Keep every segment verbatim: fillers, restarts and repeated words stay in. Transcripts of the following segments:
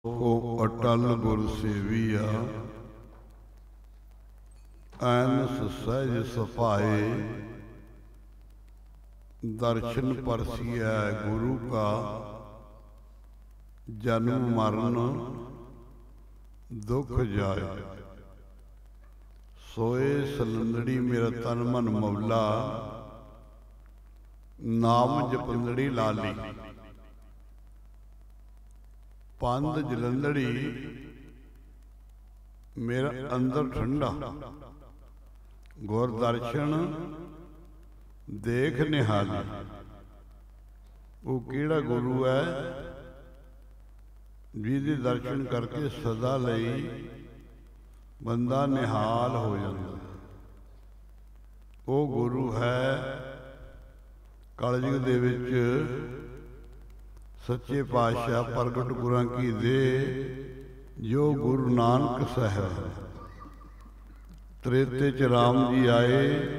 को अटल गुर सेविया ऐन सहज सफाए दर्शन परसिया गुरु का जन्म मरण दुख जाए। सोए सलंदड़ी मेरा तन मन मौला नाम जपंदड़ी लाली। पंध जलंधड़ी मेरा अंदर ठंडा गुर दर्शन देख निहाली। वो केड़ा गुरु है जिहदे दर्शन करके सदा लई बंदा निहाल हो जाता। वो गुरु है कलयुग दे विच सच्चे पातशाह प्रगट गुरां की दे जो गुरु नानक साहब। त्रेते च राम जी आए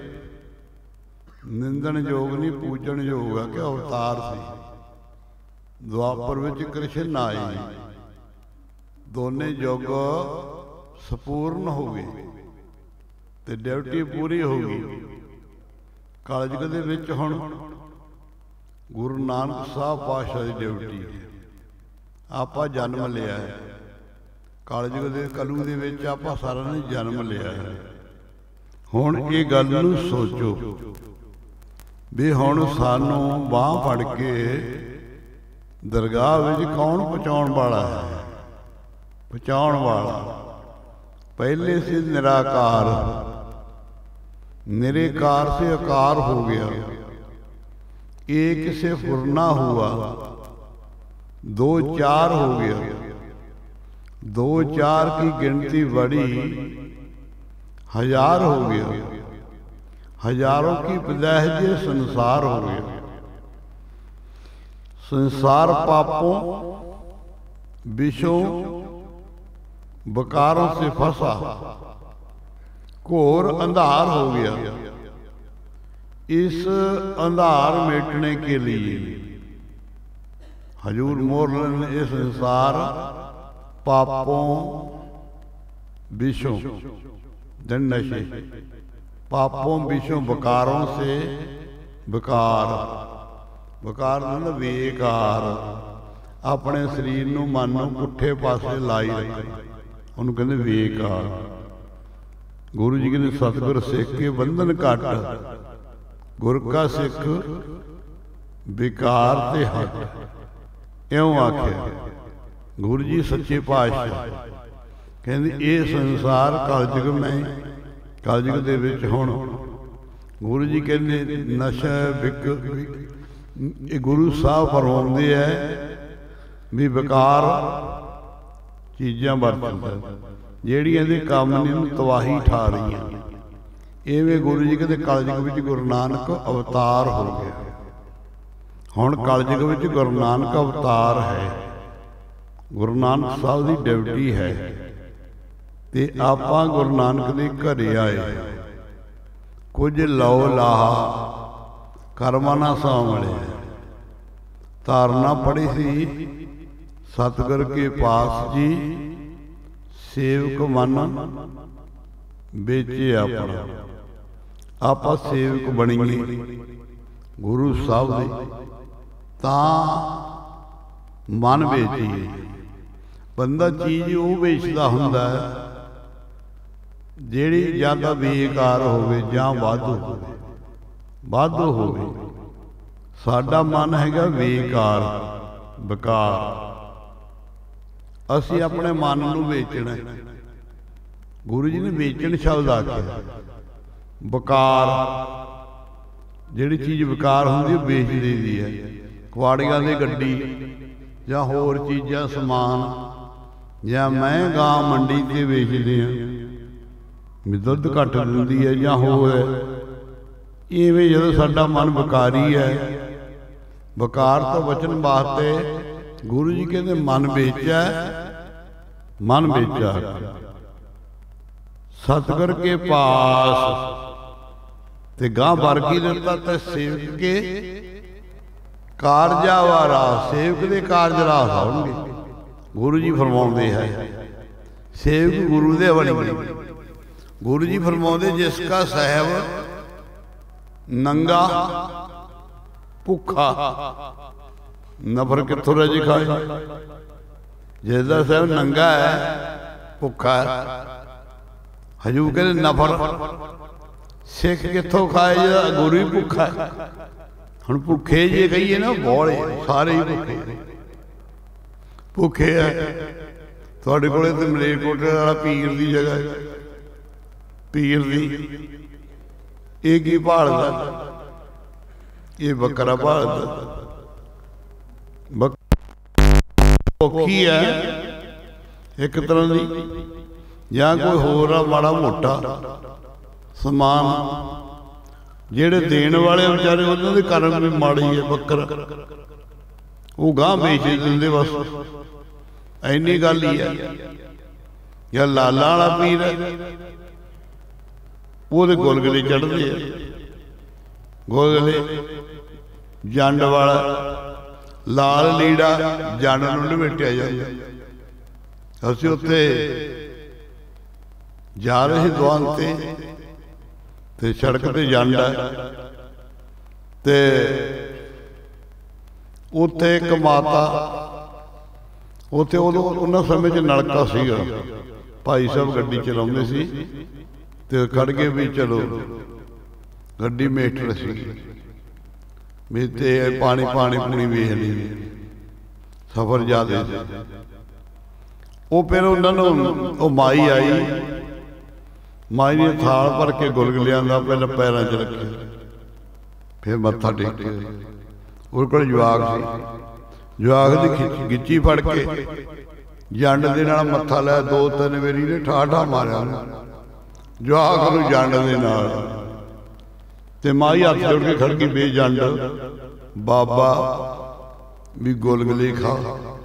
निंदन योग नहीं पूजन योग है कि अवतार सी। द्वापर विच कृष्ण आए दोने युग संपूर्ण हो गए ते ड्यूटी पूरी हो गई। कलयुग दे विच हुण गुरु नानक साहब पातशाह की ड्यूटी आपा जन्म लिया है। कलयुग के कलू दे विच आपां सारिआं ने जन्म लिया है। हुण ये गल नूं सोचो भी हुण सानूं बांह फड़ के दरगाह विच कौन पहुँचाउण वाला है? पहुँचाउण वाला पहले से निराकार, निराकार से आकार हो गया। एक से फुरना हुआ, दो चार हो गया। दो चार की गिनती बड़ी हजार हो गया। हजारों की बजाय ये संसार हो गया। संसार पापों विषों बकारों से फंसा घोर अंधार हो गया। इस अंधार मिटने के लिए हजूर मोहल्ले ने इस संसार पापों विषों नशे पापों विषों बकारों से बकार बकार मतलब बेकार अपने शरीर नूं मन नूं पुठे पासे लाई रखे उन्होंने कहते बेकार। गुरु जी कहते सतगुर सिख के बंधन घट गुर का सिख बेकार ते हट। इउं आख्या गुरु जी सच्चे पातशाह कहते ये संसार कलयुग में कलयुग दे विच हुण गुरु जी कहते नशा बिक ये गुरु साहब फरमाउंदे है भी बेकार चीज़ां वरतदा जिहड़ियां इहदे काम नूं तबाही ठा रही। इवें गुरु जी कहते कलयुग विच गुरु नानक अवतार हो गया। हुण कलयुग विच गुरु नानक अवतार है। गुरु नानक साहब की ड्यूटी है ते आपां गुरु नानक दे घरे आए। कुछ लौ लाहा कर्मां नाल सामले धारणा पढ़ी सी सतगुर के पास जी सेवक मन बेचे अपना। आप सेवक बनीए गुरु साहब दे तां मन बेचीए। बंदा चीज़ वो बेचता हुंदा है जिहड़ी जां तां बेकार होवे जां वाधू होवे वाधू होवे। साडा मन हैगा बेकार बेकार। असी अपने मन नूं बेचना। गुरु जी ने बेचण शब्द आख्या बकार जिहड़ी चीज़ बेकार होंदी बेच देदी है। कुआड़ियां दी गड्डी जां होर चीज़ां समान जां मैं गां मंडी ते बेचदे हैं भी दुध घट दिंदी है जां होर है। इवें जदों साडा मन बेकारी है बेकार तो बचन वास्ते गुरु जी कहते मन बेचा मन बेचा सतगुर के पास ते गां वर्गी दिता ते सेवक के कारजा वारा सेवक दे कारज रास आउणगे। गुरु जी फरमाते है सेवक गुरु दे वाली। गुरु जी फरमाते जिसका साहब नंगा भुखा नफर कितों रज खाए। जिसका साहब नंगा है भुखा है, हजूर कहते नफर सिख कितों खाए जो गुरु ही भुखा है। हम भुखे जे कहिए ना बौले सारे ही भुखे भुखे है। थोड़े को मलेरकोटे वाला पीर की जगह पीर की ये की भालदा, ये बकरा भालदा। बक औखी है एक तरह की, या कोई होर माड़ा मोटा समान जेड़े देने वाले बेचारे उन्होंने कर्म भी माड़ी है। बकरा वो गांह बेच देंगे बस, इन्नी गल ही है। या लाला वाला पीर है वो गोलगले चढ़ते हैं, गोलगले जंड वाला लाल लीड़ा जंड नूं लपेटिया जाता। असीं उत्थे जा रहे दुआन ते ते सड़क ते जंड है ते उत्थे एक माता उत्थे उदों उन्हां समय च नलका सीगा, भाई साहब गड्डी चलाउंदे सी ते खड़ के भी चलो गड्डी मेटर सी भी ते पानी पानी पूनी वेख ली सफर ज्यादा सी। वो फिर उन्होंने माई आई, माई ने थाल भर के गुलगुलियां का पहले पैरों च रखे, फिर मत्था टेके। उस को जवाक सी, जवाक की गिच्ची फड़ के जंड दे नाल मत्था लै दो तीन मेरी ने ठा ठा मारिया जवाक नूं जंड दे नाल। ते माई हथ जोड़ के खड़ गई, बे जंड बाबा भी गुलगुले खा।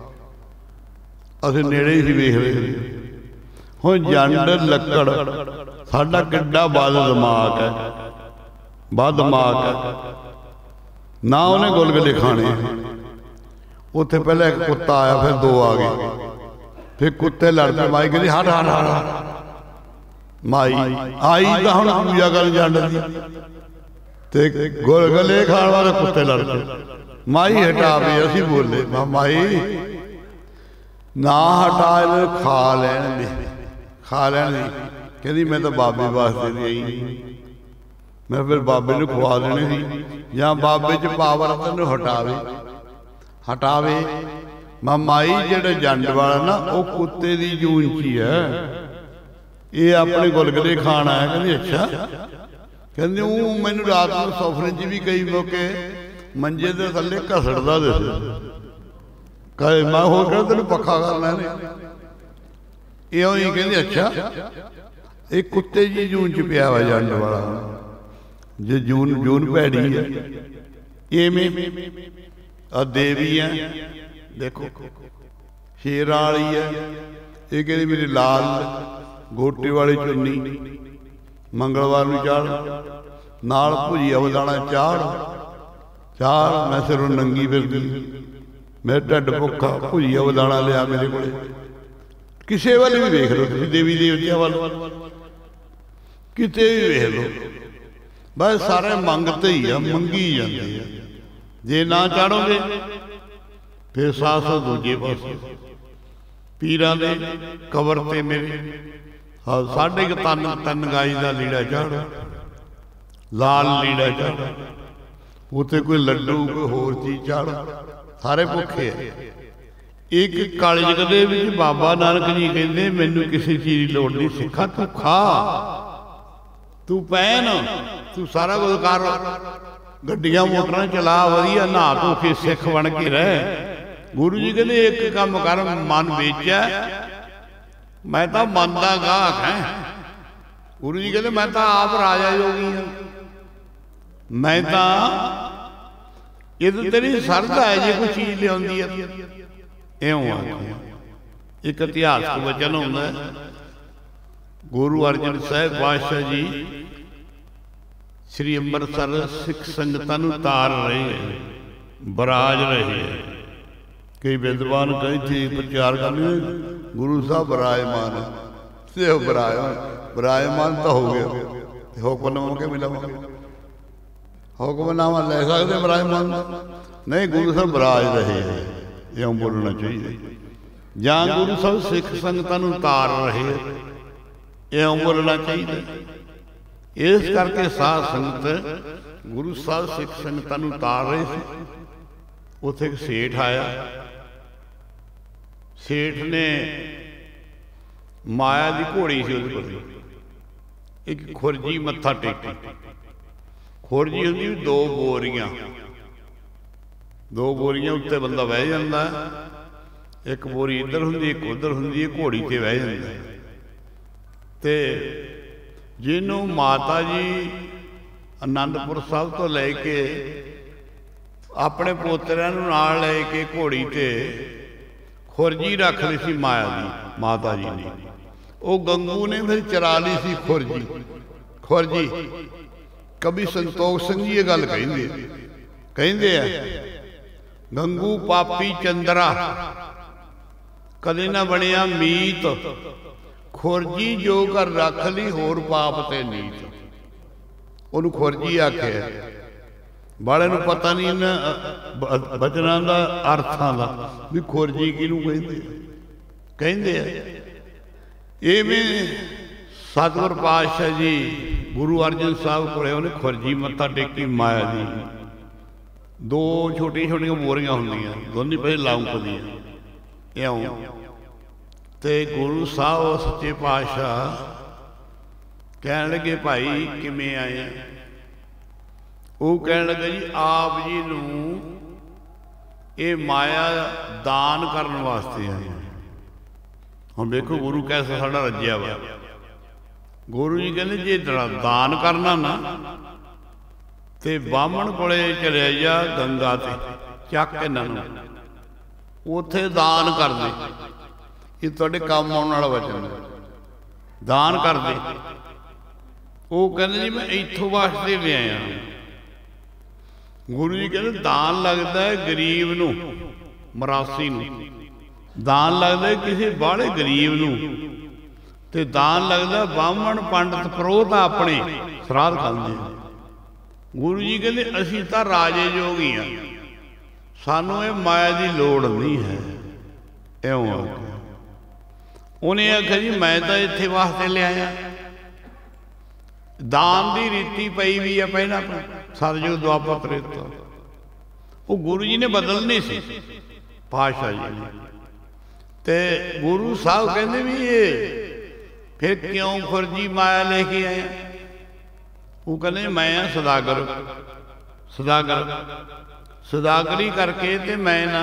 असीं नेड़े ही वेख रहे हुण जंड लक्कड़ साडा किड्डा बद दिमाग है, बद दिमाग है ना। उन्हें गुलगुले खाने उत्थे पहले एक कुत्ता आया, फिर दो आ गए, फिर कुत्ते लड़ पे। माई कहती हट हट हट। माई आई तो हुण पूजा कर जंड दी ते गुलगुले खाण वाले कुत्ते लड़ पे। माई हटा पे, असीं बोले माई ना हटा, इन्हें खा लैण दे, खा लैण दे। कहती मैं तो बाबे वास्ते नहीं आई, मैं फिर बाबे नूं खवा देने सी या बाबे च पावर तेन हटावे हटावे। मैं माई जेड़े जंड वाला ना वो कुत्ते की जून च है, ये अपने गुलगुले खाना है। कहती अच्छा, कहते वो मैनू रात को सफर च भी कई मौके मंजे के थले घसड़दा दिस कहे मैं हो कह तेन पक्का करना ये ही। कहते अच्छा ये कुत्ते जी जून च पिया वा जंड वाला, जे जून जून भैड़ी है। इवें देवी है देखो शेरां वाली है, ये कहती मेरी लाल गोटे वाली चुन्नी मंगलवार नूं चाढ़, नाल भुजिया बदाना चाढ़ चाढ़। मैं सिरों नंगी फिरदी, मेरा ढिड भुखा, भुजिया बदाना लिया मेरे को। किसी वाले भी वेख लो तुसीं, देवी देवतियां वाल किते भी वेख लो, बस सारे मंगते ही आ, मंगी जाते हैं। जे ना चाढ़ोगे फिर सास दूजे पास पीरां दे कबर ते मेरे हाँ साढ़े क तन तन गाई का लीड़ा चाढ़, लाल लीड़ा चाढ़, उत्ते कोई लड्डू कोई होर चीज चाढ़, सारे भुखे है। एक कलयुग दे विच बाबा नानक जी कहते मैनू किसी चीज की लोड़ नहीं, सिखा तू खा तू पहन तू सारा कुछ कर, गड्डियां मोटर चला वधिया, नहा धो के सिख बन के रह। गुरु जी कहते एक काम कर, मन बेचा मैं तो मन का गाहक है। गुरु जी कहते मैं तो आप राजा योगी हाँ, मैं तो ये तो तेरी सरदा है जे कोई चीज लियाउंदी है। इउं एक इतिहास का वचन होंदा है, गुरु अर्जन साहब पातशाह जी श्री अंमृतसर सिख संगतां नूं तार रहे हैं, बराज रहे हैं। कई विद्वान कई थी प्रचार करने गुरु साहब विराजमान से विराजमान विराजमान तो हो गया, हुक्मनामा के मिला, हुक्मनामा ले सकते विराजमान नहीं, गुरु साहब विराज रहे हैं, इं बोलना चाहिए। ਜਾਂ गुरु साहब सिख संगतां नूं तार रहे, इं बोलना चाहिए। इस करके साध संगत गुरु साहब सिख संगतां नूं तार रहे थे। उत्थे एक सेठ आया, सेठ ने माया की घोड़ी सी उहदे कोल, एक खुरजी मत्था टेकी। खुरजी हुंदी दो बोरियां, दो बोरियां उत्ते बंदा बह जांदा, एक बोरी इधर हुंदी एक उधर हुंदी है, घोड़ी ते बह जांदा। ते जिन्हों माता जी आनंदपुर साहब तो लैके अपने पोतरिਆਂ ਨੂੰ ਨਾਲ ਲੈ के घोड़ी ते खुरजी रख ली सी माया दी माता जी ने। वो गंगू ने फिर चरा ली सी खुरजी, खुरजी कभी संतोख सिंह जी ये गल कहिंदे कहिंदे आ, गंगू पापी चंद्रा कदे ना बनिया मीत, खुरजी जो कर रख ली होर पाप ते नीत। उन्होंने खुरजी आख्या, बाले नूं पता नहीं इन्हां बचनां दा अर्थां दा भी खुरजी किहनूं कहिंदे कहिंदे आ। इवें सतगुर पातशाह जी गुरु अर्जन साहब कोले उन्हें खुरजी मत्था टेकी माया दी। दो छोटियां छोटियां बोरियां हुंदियां, दोनों पासे लौंक दियां इउं। ते गुरु साहब सच्चे पातशाह कहण लगे भाई किवें आए? वो कह लगे जी आप जी नूं ये माया दान करने वास्ते आए। हुण देखो गुरु कैसा साडा रज्जिया वा। गुरु जी कहते जे दान करना ना ते बामण कोले चले जा गंगा ते चक इन्हां नूं उत्थे दान कर दे, ये तुहाडे काम आउण वाला वचन दान कर दे। वो कहते जी मैं इत्थों वास्ते ले आया। गुरु जी कहते दान लगता है गरीब नूं, मरासी नूं दान लगता है किसी बाहले गरीब नूं, ते दान लगता बामण पंडित परोहत अपने श्राद्ध खांदे। गुरु जी कहते असीं तां राजे जोग ही हां, सानूं इह माया की लोड़ नहीं है। इउं आखिया। उन्हें आख्या जी मैं तां इत्थे वास्ते ले आया। दान की रीति पई भी है पहला सतयुग द्वापर त्रेता, वो गुरु जी ने बदलनी सी पातशाह जी ने। ते गुरु साहब कहते भी ये फिर क्यों खुरजी माया लेके आया? वो कहते मैं हाँ सदागर, सदागर सदागरी करके ते मैं ना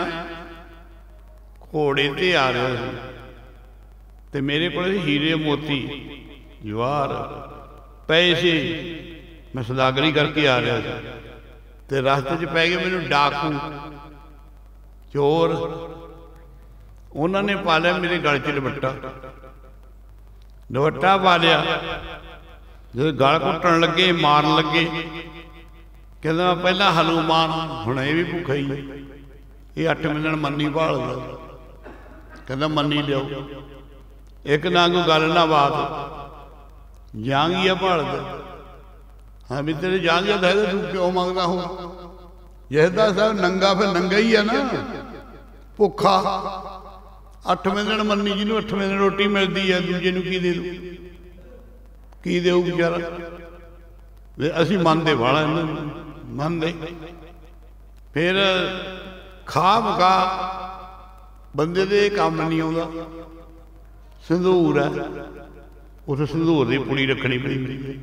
घोड़े ते आ रहा था, ते मेरे को हीरे मोती जवाहर पैसे मैं सदागरी करके आ रहा था, ते रास्ते च पै गए मैनू डाकू चोर। उन्होंने पा लिया मेरे गल च दुपट्टा, दुपट्टा पा लिया। जो गल घुटन लगे मारन लगे, कहता मैं पहला हनुमान, हुण ये भी भुखा ही, ये अठ मिलण मन्नी भालदा, कहता मन्नी लियाओ। एक ना कोई गल ना बात, जांगिया भालदा। हाँ भी तेरे जांगिया तो है, तू क्यों मंगदा हो? जहदा साहब नंगा फिर नंगा ही है ना, भुखा। अठ मिलण मन्नी जिन्हों अठ मिलण रोटी मिलती है, दूजे नूं की दे दू, की देऊ बेचारा। वे असीं मनदे वाला इन्हां नूं, मनदे। फिर खा मका बंदे दे काम नहीं आउंदा। संधूर है, उस संधूर की पुड़ी रखनी पैंदी है,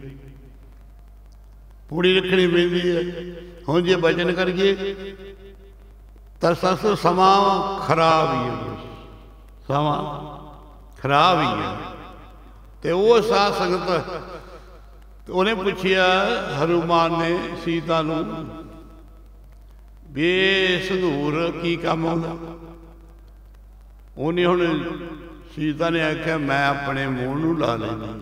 पुड़ी रखनी पैंदी है। हुण जे बचन करिए तो सस समा खराब ही है, समा खराब ही है। तो वो साध संगत उन्हें पूछया हनुमान ने सीता नूं भी संधूर की काम आउंदा? उन्हें हुण सीता ने आख्या मैं अपने मूँह नूं ला लेनी।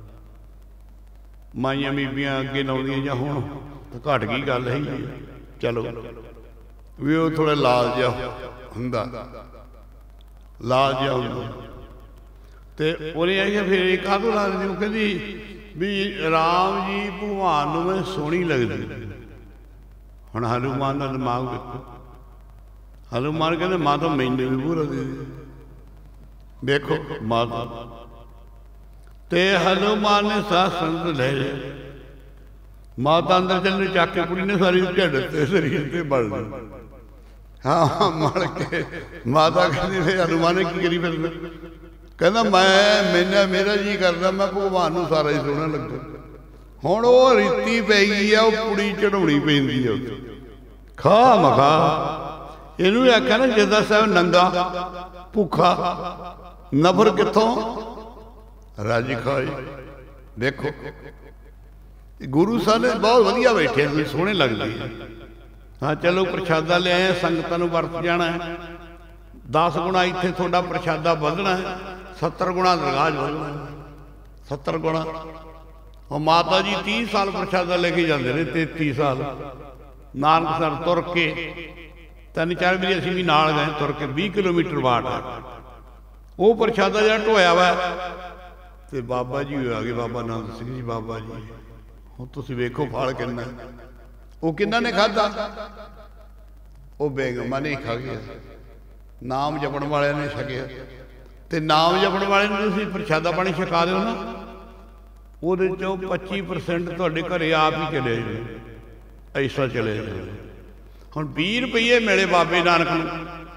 माइया बीबियां अगे लाउंदियां जां हुण तो घट गई गल है, चलो भी वो थोड़ा लाल जा ਹੁੰਦਾ ਲਾਲ ਜਿਹਾ ਹੁੰਦਾ। ਤੇ ਉਹਨੇ ਆਖਿਆ ਫਿਰ ਇਹ ਕਾਹਤੋਂ ਲਾ ਦਿੰਦੀ? ਉਹ ਕਹਿੰਦੀ ਵੀ ਰਾਮ ਜੀ ਭਗਵਾਨ ਨੂੰ ਮੈਂ ਸੋਹਣੀ ਲੱਗਦੀ। ਹੁਣ ਹਨੂੰਮਾਨ ਦਾ ਦਿਮਾਗ ਵੇਖੋ, ਹਨੂੰਮਾਨ ਕਹਿੰਦੇ ਮਾਤਾ ਮੈਨੂੰ ਵੀ ਪੂਰਾ ਦੇ ਦੇ। ਵੇਖੋ ਮਾਤਾ ਤੇ ਹਨੂੰਮਾਨ ਨੇ ਸਾਹ ਸੰਤ ਲੈ ਲਿਆ। ਮਾਤਾ ਅੰਦਰ ਚੱਲ ਚੱਕ ਕੇ ਕੁੜੀ ਨੇ ਸਾਰੀ ਢਿੱਡ ਤੇ ਸਰੀਰ ਤੇ ਮਲ ਲਈ। ਹਾਂ ਮਲ ਕੇ ਮਾਤਾ ਕਹਿੰਦੀ ਫਿਰ ਹਨੂੰਮਾਨ ਨੇ ਕੀ ਕਰੀ? ਫਿਰ ਕਹਿੰਦਾ ਮੈਂ ਮੈਨਾਂ ਮੇਰਾ ਜੀ ਕਰਦਾ ਮੈਂ ਭਗਵਾਨ ਨੂੰ ਸਾਰਾ ਹੀ ਸੋਹਣਾ ਲੱਗਾ। ਹੁਣ ਉਹ ਰੀਤੀ ਪੈ ਗਈ ਆ, ਉਹ ਕੁੜੀ ਚੜਾਉਣੀ ਪੈਂਦੀ ਆ ਖਾ ਮਖਾ। ਇਹਨੂੰ ਆਖਿਆ ਨਾ ਜੱਦਾ ਸਾਹਿਬ ਨੰਗਾ ਭੁੱਖਾ ਨਫਰ ਕਿੱਥੋਂ ਰਾਜੀ ਖਾਈ। ਦੇਖੋ ਗੁਰੂ ਸਾਹਿਬ ਨੇ ਬਹੁਤ ਵਧੀਆ ਬੈਠੇ, ਤੁਸੀਂ ਸੋਹਣੇ ਲੱਗਦੇ। ਹਾਂ ਚਲੋ ਪ੍ਰਸ਼ਾਦਾ ਲਿਆਏ, ਸੰਗਤਾਂ ਨੂੰ ਵਰਤ ਜਾਣਾ ਹੈ। ਦਸ ਗੁਣਾ ਇੱਥੇ ਤੁਹਾਡਾ ਪ੍ਰਸ਼ਾਦਾ ਵਧਣਾ ਹੈ, ਸੱਤਰ ਗੁਣਾ ਦਰਗਾਹ ਵਧਣਾ ਹੈ। ਸੱਤਰ ਗੁਣਾ ਉਹ ਮਾਤਾ ਜੀ ਤੀਹ ਸਾਲ ਪ੍ਰਸ਼ਾਦਾ ਲੈ ਕੇ ਜਾਂਦੇ ਨੇ, ਤੇਤੀ ਸਾਲ ਨਾਨਕਸਰ ਤੁਰ ਕੇ। ਤਿੰਨ ਚਾਰ ਵਾਰੀ ਅਸੀਂ ਵੀ ਨਾਲ ਗਏ ਤੁਰ ਕੇ, ਵੀਹ ਕਿਲੋਮੀਟਰ ਵਾਟ ਹੈ ਉਹ ਪ੍ਰਸ਼ਾਦਾ ਜਿਹੜਾ ਢੋਇਆ ਵਾ। ਤੇ ਬਾਬਾ ਜੀ ਆ ਗਏ, ਬਾਬਾ ਆਨੰਦ ਸਿੰਘ ਜੀ। ਬਾਬਾ ਜੀ ਹੁਣ ਤੁਸੀਂ ਵੇਖੋ ਫਲ ਕਿੰਨਾ। ਉਹ ਕਿੰਨਾ ਨੇ ਖਾਧਾ? ਉਹ ਬੇਗਮਾਂ ਨੇ ਖਾ ਗਿਆ। ਨਾਮ ਜਪਣ ਵਾਲਿਆਂ ਨੇ ਛਕਿਆ। ਤੇ ਨਾਮ ਜਪਣ ਵਾਲੇ ਨੂੰ ਤੁਸੀਂ ਪ੍ਰਸ਼ਾਦਾ ਪਾਣੀ ਛਕਾ ਦਿਓ ਨਾ, ਉਹਦੇ ਚੋਂ ਪੱਚੀ ਪਰਸੈਂਟ ਤੁਹਾਡੇ ਘਰੇ ਆਪ ਹੀ ਚਲੇ ਜਾਵੇ, ਐਸਾ ਚਲੇ ਜਾਵੇ। ਹੁਣ ਵੀਹ ਰੁਪਈਏ ਮਿਲੇ ਬਾਬੇ ਨਾਨਕ ਨੂੰ।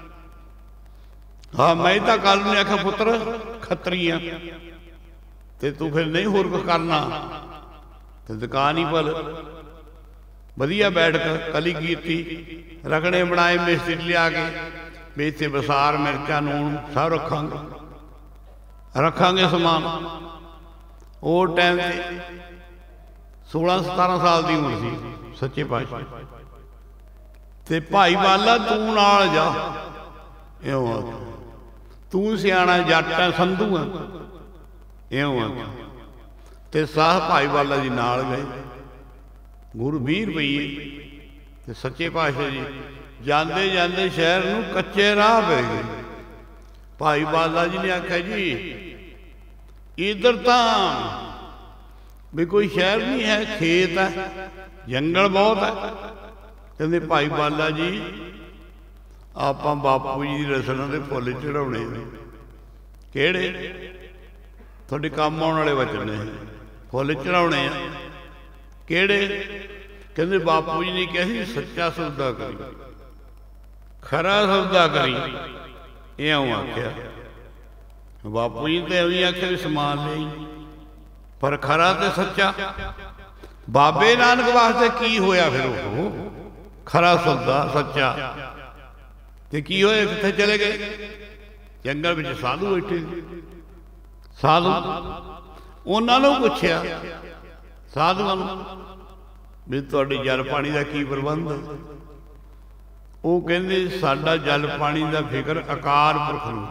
ਹਾਂ ਮੈਂ ਤਾਂ ਕੱਲ ਨੂੰ ਆਖਿਆ ਪੁੱਤਰ ਖੱਤਰੀ ਆ ਤੇ ਤੂੰ ਫਿਰ ਨਹੀਂ ਹੋਰ ਕੁਛ ਕਰਨਾ ਤੇ ਦੁਕਾਨ ਹੀ ਭਲ ਵਧੀਆ ਬੈਠ ਕੇ ਕਲੀ ਕੀਤੀ, ਰਗੜੇ ਬਣਾਏ ਮਿਸਤਰੀ ਲਿਆ ਕੇ ਵੀ ਇੱਥੇ ਬਸਾਰ ਮਿਰਚਾਂ ਨੂਣ ਸਭ ਰੱਖਾਂਗੇ ਰੱਖਾਂਗੇ ਸਮਾਨ। ਉਹ ਟਾਈਮ ਤੇ ਸੋਲਾਂ ਸਤਾਰਾਂ ਸਾਲ ਦੀ ਉਮਰ ਸੀ ਸੱਚੇ ਪਾਤਸ਼ਾਹ। ਤੇ ਭਾਈ ਬਾਲਾ ਤੂੰ ਨਾਲ ਜਾ, ਇਉਂ ਆ ਤੂੰ ਸਿਆਣਾ ਜੱਟ ਆ ਸੰਧੂ ਆ, ਇਉਂ ਆ। ਤੇ ਸਾਹ ਭਾਈ ਬਾਲਾ ਜੀ ਨਾਲ ਗਏ। ਗੁਰੂ ਵੀਹ ਰੁਪਈਏ ਤੇ ਸੱਚੇ ਪਾਤਸ਼ਾਹ ਜੀ ਜਾਂਦੇ ਜਾਂਦੇ ਸ਼ਹਿਰ ਨੂੰ ਕੱਚੇ ਰਾਹ ਪੈ ਗਏ। ਭਾਈ ਬਾਲਾ ਜੀ ਨੇ ਆਖਿਆ ਜੀ ਇੱਧਰ ਤਾਂ ਵੀ ਕੋਈ ਸ਼ਹਿਰ ਨਹੀਂ ਹੈ, ਖੇਤ ਹੈ, ਜੰਗਲ ਬਹੁਤ ਹੈ। ਕਹਿੰਦੇ ਭਾਈ ਬਾਲਾ ਜੀ ਆਪਾਂ ਬਾਪੂ ਜੀ ਦੀ ਰਸਨਾਂ ਦੇ ਫੁੱਲ ਚੜਾਉਣੇ ਨੇ। ਕਿਹੜੇ? ਤੁਹਾਡੇ ਕੰਮ ਆਉਣ ਵਾਲੇ ਵਚਨ ਨੇ, ਫੁੱਲ ਚੜਾਉਣੇ ਆ। ਕਿਹੜੇ? ਕਹਿੰਦੇ ਬਾਪੂ ਜੀ ਨੇ ਕਿਹਾ ਸੀ ਸੱਚਾ ਸੌਦਾ ਕਰੀ, ਖਰਾ ਸੌਦਾ ਕਰੀ। ਇਉਂ ਆਖਿਆ ਬਾਪੂ ਜੀ ਤੇ ਐਵੇਂ ਆਖਿਆ ਵੀ ਸਮਾਨ ਲਈ, ਪਰ ਖਰਾ ਤੇ ਸੱਚਾ। ਬਾਬੇ ਨਾਨਕ ਵਾਸਤੇ ਕੀ ਹੋਇਆ ਫਿਰ? ਉਹ ਖਰਾ ਸੌਦਾ ਸੱਚਾ। ਤੇ ਕੀ ਹੋਇਆ? ਕਿੱਥੇ ਚਲੇ ਗਏ? ਜੰਗਲ ਵਿੱਚ ਸਾਧੂ ਬੈਠੇ। ਸਾਧੂ ਉਹਨਾਂ ਨੂੰ ਪੁੱਛਿਆ ਸਾਧੂਆਂ ਨੂੰ ਵੀ ਤੁਹਾਡੇ ਜਲ ਪਾਣੀ ਦਾ ਕੀ ਪ੍ਰਬੰਧ? ਉਹ ਕਹਿੰਦੇ ਸਾਡਾ ਜਲ ਪਾਣੀ ਦਾ ਫਿਕਰ ਅਕਾਲ ਪੁਰਖ ਨੂੰ।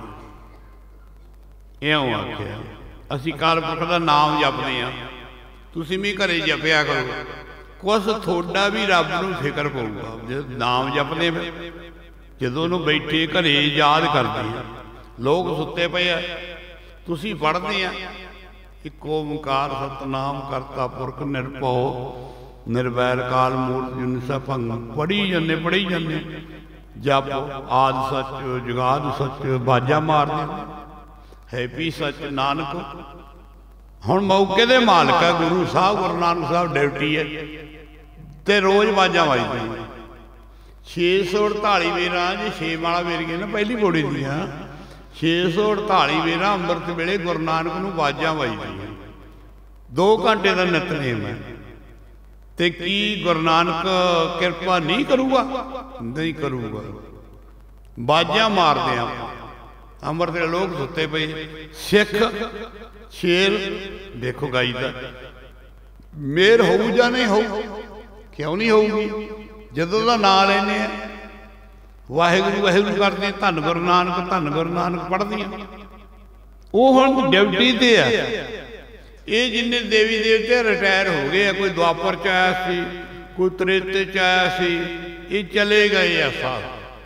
ਇਉਂ ਆਖਿਆ ਅਸੀਂ ਅਕਾਲ ਪੁਰਖ ਦਾ ਨਾਮ ਜਪਦੇ ਹਾਂ, ਤੁਸੀਂ ਵੀ ਘਰੇ ਜਪਿਆ ਕਰੋ। ਕੁਛ ਤੁਹਾਡਾ ਵੀ ਰੱਬ ਨੂੰ ਫਿਕਰ ਪਊਗਾ ਜੇ ਨਾਮ ਜਪਦੇ। ਫਿਰ ਜਦੋਂ ਉਹਨੂੰ ਬੈਠੇ ਘਰੇ ਯਾਦ ਕਰਦੇ ਆ। ਲੋਕ ਸੁੱਤੇ ਪਏ ਆ, ਤੁਸੀਂ ਪੜ੍ਹਦੇ ਆ ਇੱਕ ਓਮਕਾਰ ਸਤਿਨਾਮ ਕਰਤਾ ਪੁਰਖ ਨਿਰਭਉ ਨਿਰਵੈਰ ਕਾਲ ਮੂਰਤ ਅਜੂਨੀ ਭੰਗ ਪੜ੍ਹੀ ਜਾਂਦੇ ਪੜ੍ਹੀ ਜਾਂਦੇ। ਜਪ ਆਦ ਸੱਚ ਜੁਗਾਦ ਸੱਚ ਬਾਜਾ ਮਾਰਦੇ ਹੈ ਵੀ ਸੱਚ ਨਾਨਕ। ਹੁਣ ਮੌਕੇ ਦੇ ਮਾਲਕ ਹੈ ਗੁਰੂ ਸਾਹਿਬ, ਗੁਰੂ ਨਾਨਕ ਸਾਹਿਬ ਡਿਊਟੀ ਹੈ ਤੇ ਰੋਜ਼ ਬਾਜਾਂ ਵੱਜਦੀਆਂ। ਛੇ ਸੌ ਅੜਤਾਲੀ ਵੇਰਾਂ ਜੇ ਛੇ ਮਾਲਾ ਵੇਰੀਆਂ ਨਾ ਪਹਿਲੀ ਪੌੜੀ ਦੀਆਂ, ਛੇ ਸੌ ਅੜਤਾਲੀ ਵੇਰਾਂ ਅੰਮ੍ਰਿਤ ਵੇਲੇ ਗੁਰੂ ਨਾਨਕ ਨੂੰ ਬਾਜਾਂ ਵੱਜਦੀਆਂ। ਦੋ ਘੰਟੇ ਦਾ ਨਿਤਨੇਮ ਹੈ। ਤੇ ਕੀ ਗੁਰੂ ਨਾਨਕ ਕਿਰਪਾ ਨਹੀਂ ਕਰੂਗਾ? ਨਹੀਂ ਕਰੂਗਾ। ਬਾਜਾਂ ਮਾਰਦੇ ਆ ਅੰਮ੍ਰਿਤ ਵੇਲੇ, ਲੋਕ ਸੁੱਤੇ ਪਏ। ਸਿੱਖ ਸ਼ੇਰ ਦੇਖੋ ਗਾਈਦਾ ਮੇਰ ਹੋਊ ਜਾਂ ਨਹੀਂ ਹੋਊ? ਕਿਉਂ ਨਹੀਂ ਹੋਊਗੀ? ਜਦੋਂ ਦਾ ਨਾਂ ਲੈਂਦੇ ਆ ਵਾਹਿਗੁਰੂ ਵਾਹਿਗੁਰੂ ਕਰਦੇ, ਧੰਨ ਗੁਰੂ ਨਾਨਕ ਧੰਨ ਗੁਰੂ ਨਾਨਕ ਪੜ੍ਹਦੀਆਂ। ਉਹ ਹੁਣ ਡਿਊਟੀ ਤੇ ਆ। ਇਹ ਜਿੰਨੇ ਦੇਵੀ ਦੇਵਤੇ ਰਿਟਾਇਰ ਹੋ ਗਏ ਆ, ਕੋਈ ਦੁਆਪਰ ਚ ਆਇਆ ਸੀ, ਕੋਈ ਤ੍ਰੇਤੇ ਚ ਆਇਆ ਸੀ, ਇਹ ਚਲੇ ਗਏ ਆ ਸਾਧ।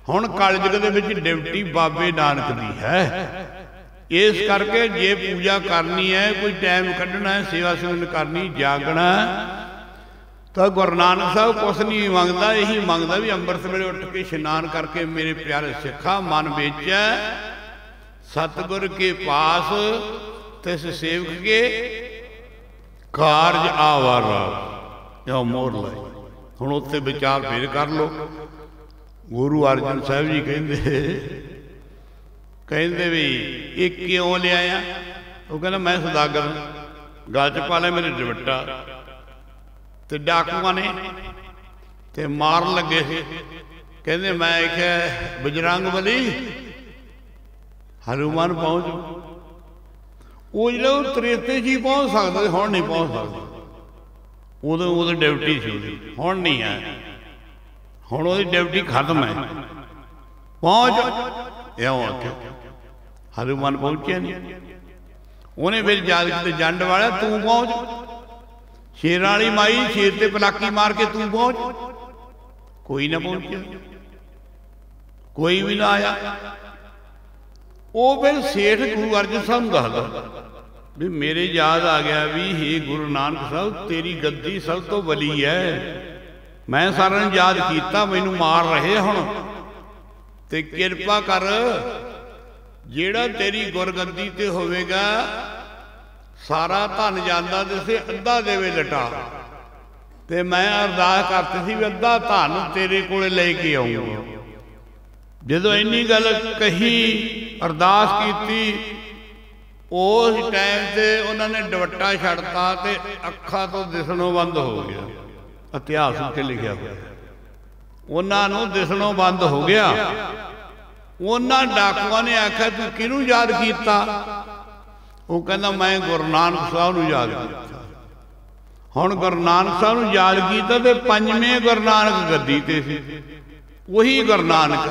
हुण कलयुग दे विच डिप्टी बाबे नानक दी है। इस करके जे पूजा करनी है, कोई टाइम कढ़ना है, सेवा सिमरन करनी, जागना, तो गुरु नानक साहब कुछ नहीं मंगता, यही मंगता भी अंमृत वेले उठ के इशनान करके मेरे प्यारे सिखा मन बेचा सतगुर के पास तिस सेवक के कारज आवारा या मोर लाई। हुण उत्ते विचार फिर कर लो। गुरु अर्जन साहब जी कहते कहते भी ये क्यों लिया? वो कहना मैं सौदागर गल च पा लिया मेरे दुपट्टा, तो डाकुआ ने ते मार लगे से। कहते मैं क्या बजरंग बली हनुमान पहुंच, वो जो त्रेते जी पहुंच सकते, हुण नहीं पहुंच सकते। उदों उदों ड्यूटी सी, हुण नहीं है, हुण उहदी ड्यूटी खत्म है। पहुंच इउं आख्या, हनुमान पहुंचे नहीं। उन्हें फिर याद किते जंड वाला तू पहुंच, शेर वाली माई शेर ते पलाकी मार के तू पहुंच। कोई ना पहुंचे, कोई भी ना आया। वो फिर सेठ गुरु अर्जन साहब दसदा भी मेरे याद आ गया भी हे गुरु नानक साहब तेरी गद्दी सब तो वली है, मैं सारा याद किया, मैनू मार रहे हुण ते किरपा कर जेड़ा तेरी गुरगद्दी ते होवेगा सारा धन जांदा दिसे अद्धा देवे लटा। ते मैं अरदास करती सी भी अद्धा धन तेरे कोले लेके आऊंगा। जदों इन्नी गल कही अरदास की, उस टाइम से उन्होंने दुपट्टा छड़ता ते अखा तो दिसणों बंद हो गया। इतिहास उत्ते लिखिया हुआ, उन्होंने दिसणों बंद हो गया। उन्होंने डाकुआ ने आख्या तू किनू याद किया? वो कहना मैं गुरु नानक साहब नूं याद किया। हुण गुरु नानक साहब नूं याद किया ते पंजवें गुरु नानक गद्दी ते सी, वही गुरु नानक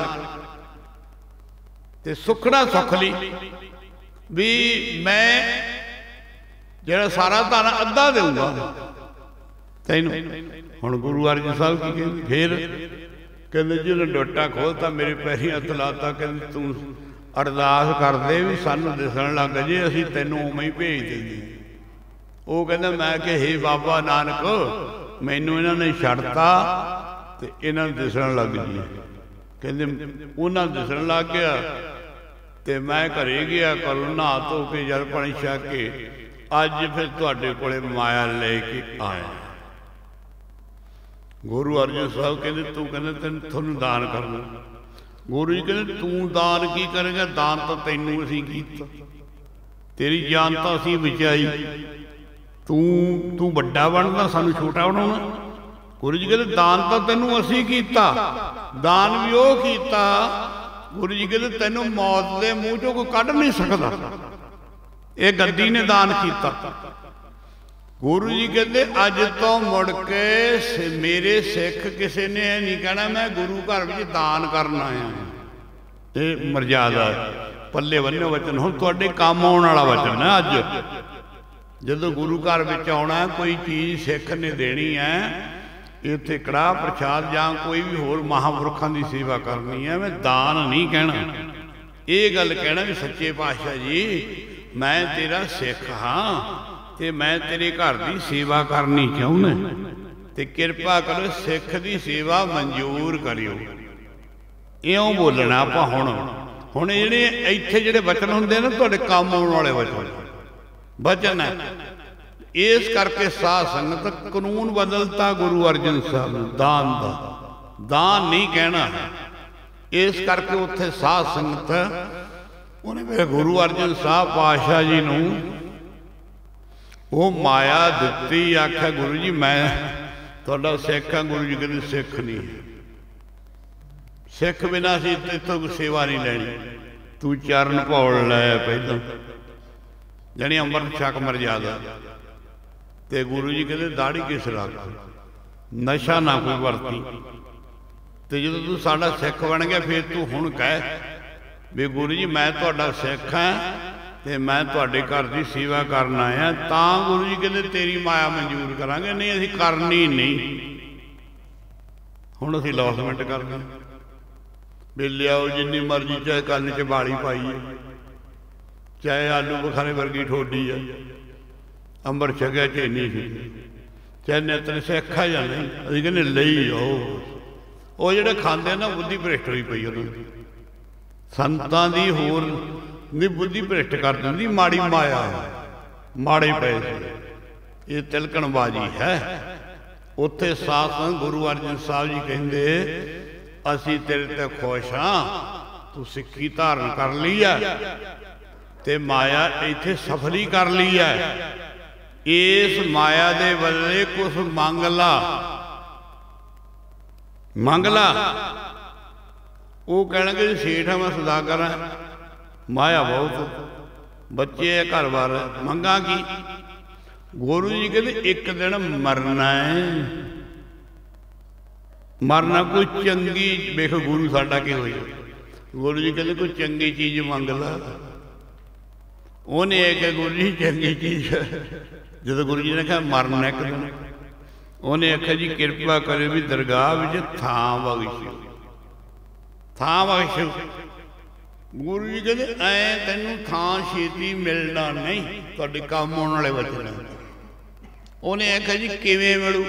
ते सुखना सुख ली भी मैं जेड़ा सारा धन अद्धा दूंगा तैनू। हुण गुरु अर्जन साहब की कहते फिर कहते जिन्हें डोटा खोलता मेरे पैरी हथ लाता, कहते तू अरदास कर दे भी सानू दिसण लग जे असीं तैनू उवें ही भेज देंगे। वो कहता मैं कि हे बाबा नानक मैनू इन्हां ने छड्डता ते इन्हां नूं दिसण लग जी। कहते उन्हां दिसण लग गया ते मैं घरे गया कल नहा धो के जल पानी छक के अज फिर तुहाडे कोले माया लेके आया। गुरु अर्जन साहब कहते तू कहते तेन तुहानू दान करना। गुरु जी कहते तू दान की करेगा? दान तो तैनू असीं कीता, तेरी जान तो असीं बचाई, तू तू वड्डा बनदा सानू छोटा बनाउणा। गुरु जी कहते दान तो तैनू असीं कीता, दान भी वो कीता। गुरु जी कहते तैनू मौत के मूँह चों कोई कढ़ नहीं सकता, ये गद्दी ने दान किया। गुरु जी कहते अज तो मुड़ के मेरे सिख किसी ने नहीं कहना मैं गुरु घर में दान करना आया। ये मर्यादा पल्ले बन्ने वचन हुण तुहाडे काम आउण वाला वचन है। अज जदों गुरु घर में आउणा कोई चीज़ सिख ने देनी है, इत्थे कड़ाह प्रसाद जां कोई भी होर महापुरखां दी सेवा करनी है, मैं दान नहीं कहना। ये गल कहना भी सच्चे पातशाह जी मैं तेरा सिख हाँ ते मैं तेरे घर की सेवा करनी चाहुंदा ते किरपा करो सिख की सेवा मंजूर करियो। इउं बोलना आपां। हुण हुण जिहड़े इत्थे जिहड़े वचन हुंदे ना तुहाडे काम आउण वाले वचन वचन है। इस करके साध संगत कानून बदलता गुरु अर्जन साहब दान दा दान नहीं कहना। इस करके उत्थे साध संगत उन्हें मेरे गुरु अर्जन साहब पातशाह जी नूं वो माया दिती। आख्या गुरु जी मैं तुहाडा सिख हाँ। गुरु जी कहते सिख नहीं, सिख बिना असीं इत्थों सेवा नहीं लैनी, तू चरण भौल लै पहलां जानी अमृत छक मर्यादा। ते गुरु जी कहते दाढ़ी किस रख, नशा ना कोई वरती। तो जो तू साडा सिख बन गया फिर तू हुण कह भी गुरु जी मैं तुहाडा सिख हाँ ते मैं तुहाडे घर की सेवा करना आया। तां गुरु जी कहते तेरी माया मंजूर करांगे, नहीं असीं करनी नहीं। हुण असीं लॉसमेंट करदे भी लियाओ जिन्नी मर्जी, चाहे कन्न च बाली पाई, चाहे आलू बखाने वर्गी ठोडी है, अंबर छकिया चेनी सी, चाहे नेत्र सिखा या नहीं, अभी कहने लई आओ। वो जोड़े खाते ना बुद्धि भ्रिष्ट हुई पई उन्होंने, संतां दी होर नी बुद्धि भ्रिष्ट कर दिंदी माड़ी माया, माड़े पैसे, ये तिलकणबाजी है। उत्थे साथ गुरु अर्जन साहब जी कहते असी तेरे ते खुश हाँ, तू सिक्खी धारण कर ली है ते माया इत्थे सफली कर ली है, इस माया दे बदले कुछ मंग ला, मंग ला। वो कहणगे सेठ है मैं सौदागर है, माया बहुत, बच्चे है, घर बार है, मंगा की। गुरु जी कहते एक दिन मरना है, मरना कोई चंगी, वेख गुरु साडा की होई, गुरु जी कहते कोई चंगी चीज मंग ला। उन्हें एक गुरु जी चंगी चीज, जो गुरु जी ने कहा मरना एक दिन, उन्हें आख्या जी कृपा करे भी दरगाह विच थां बख्शो, थां बख्शो। गुरु जी कहते ऐ तेनू थां छेती मिलना नहीं, तुहाडे काम आउण वाले वचन है। उन्हें आख्या जी किवें मिलू?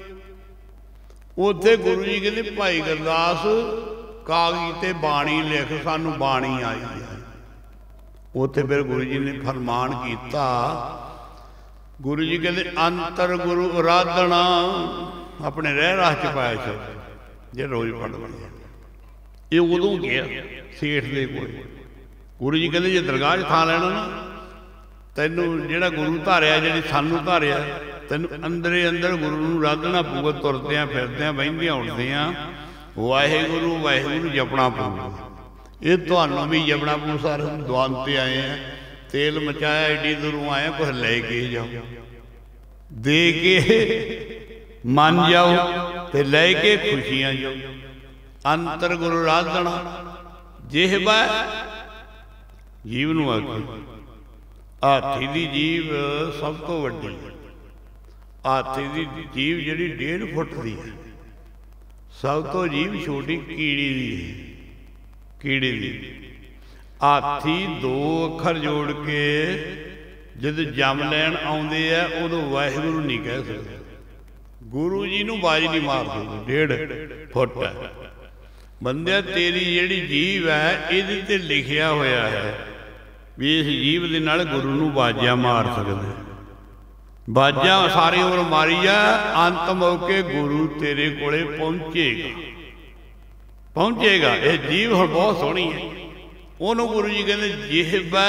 उत्थे गुरु जी कहते भाई गुरदास कागज़ ते बाणी लिख, सानू बाणी आई है। उत्थे फिर गुरु जी ने फरमान किया, गुरु जी कहते अंतर गुरु आराधना अपने रह राह च पाया शब्द जे रोज पढ़ते, ये उदों गया सेठ दे कोल। गुरु जी कहते जे दरगाह च थां लैना ना, तैनू जिहड़ा गुरु धारिया, जिहड़ी सानू धारिया, तैनू अंदरे अंदर गुरु नूं आराधना पऊगा, तुरदियां फिरदियां बहिंदियां उठदियां वाहिगुरु वाहिगुरु जपना पऊगा। ये तुहानू भी जपना पऊ, सारे दुआन ते आए हैं, तेल मचाया, एडी दूरों आए, कुछ लेके जाओ, दे के मन जाओ ते लेके खुशियां जाओ। अंतर गुरु आराधना जिहबा जीव नूं आखे, हाथी दी जीव सब तो वड्डी, हाथी दी जीव जिहड़ी डेढ़ फुट दी है, सब तो जीव छोटी कीड़ी दी है, कीड़ी दी। हाथी दो अखर जोड़ के जद जम लैन आउंदे आ, उदों वाहिगुरु नहीं कह सकते, गुरु जी नूं बाज नहीं मार सकते, डेढ़ फुट है। बंदे तेरी जिहड़ी जीव है, इहदे ते लिखिया होया है भी इस जीव दे नाल गुरु नूं बाजा मार सकदे, बाजा सारी उम्र मारी आ, अंत मौके गुरु तेरे कोले पहुंचेगा, पहुंचेगा। ये जीव हुण बहुत सोहनी है, उन्होंने गुरु जी कहते जिहबा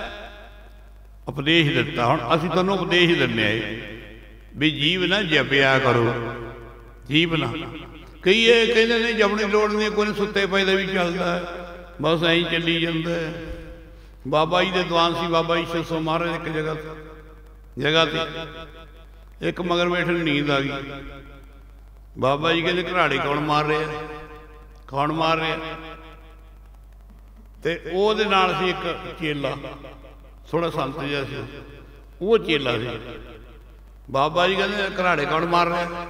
उपदेश दिता। हुण असीं तुहानूं उपदेश दिंदे भी जीव ना जपिया करो, जीव ना। कई ये कहते नहीं जपने की लोड़ नहीं, कोई सुत्ते पए दा भी चलदा है, बस ऐं चली जांदा है। बाबा जी दे दीवान सी, बाबा जी छे सौ महाराज एक जगह जगह ते एक मगर बैठे नींद आ गई। बाबा जी कहते घराड़े कौन मार रहा, कौन मार रहा? ते ओहदे नाल सी एक चेला, थोड़ा संत जिहा सी, वो चेला सी। बाबा जी कहते घराड़े कौन मार रहा?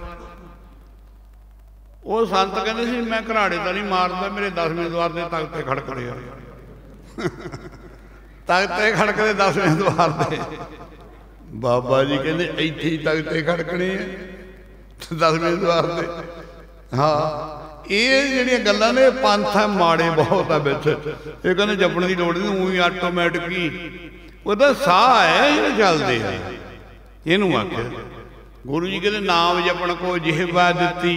वो संत कहते सी मैं घराड़े तो नहीं मारता, मेरे दसवें द्वार से तख्ते खड़कदे आ, तख्ते खड़कदे दसवें द्वार से। बाबा जी कहते इत्थे ही तख्ते खड़कने दसवें द्वार से। हाँ, ये जिहड़ियां गल्लां ने पंथ है माड़े बहुत है बिच, ये कहते जपने की लोड़ नहीं, ऊँ ही आटोमैटिक ही ਉਹਦਾ ਸਾਹ है ये चलते हैं। इनू आख्या गुरु जी कहते नाम जपन को जिहबा दिती,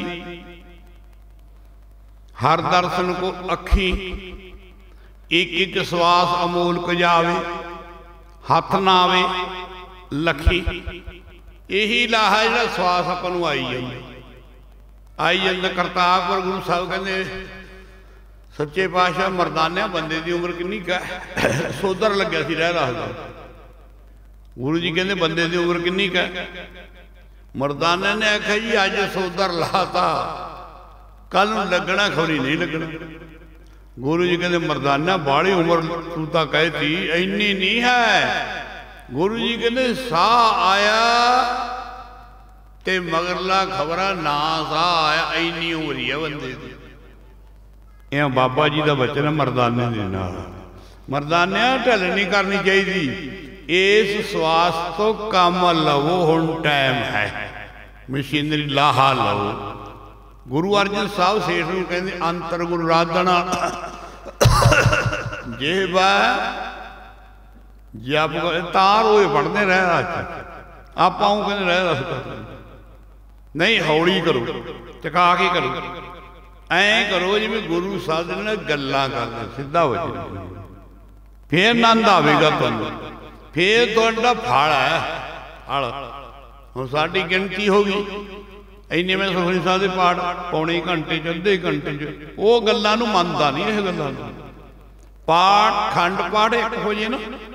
हर दर्शन को अखी, एक एक श्वास अमोल जावे, हथ ना आवे लखी। यही लाहा जो श्वास अपन आई जाए आई जाता। करतारपुर गुरु साहब कहते सच्चे पातशाह मरदानिया बंदे की उम्र किन्नी का सोधर लग्या सी रह रहा। गुरु जी कहते बंदे की उम्र किन्नी का? मरदाने ने आख्या जी अज सोधर लाता, कल लगना खौरी नहीं लगना। गुरु जी कहते मरदाना बाड़ी उम्र तू तो कहती इन्नी नहीं है। गुरु जी कहते साह आया ते मगरला खबरा ना साह आया, इन्नी उम्र ही है बंदे की। ਇਹ ਬਾਬਾ ਜੀ ਦਾ ਬਚਨ ਹੈ ਮਰਦਾਨੇ ਦੇ ਨਾਲ। ਮਰਦਾਨਿਆਂ ਢਿੱਲ नहीं करनी चाहिए। इस सवास तो काम लवो, हुण टाइम है मशीनरी लाहा लवो। गुरु अर्जन साहब सेठ नूं कहंदे अंतर गुरु राधना जेबा जप तार होए पढ़ते रह आप कहते रह दस नहीं हौली करो चका के करो ऐ करो जिवें गुरु साहब ने गल्लां करदे सीधा हो जाए फिर आनंद आवेगा तुहानूं फिर तुहाडा फल है फल हुण साडी गिणती हो गई इन्ने में सुखमनी साहब दे पाठ पौने घंटे च अद्धे घंटे च वो गल्लां नूं मनदा नहीं इह गल्लां नूं पाठ खंड पाठ एक हो जाए ना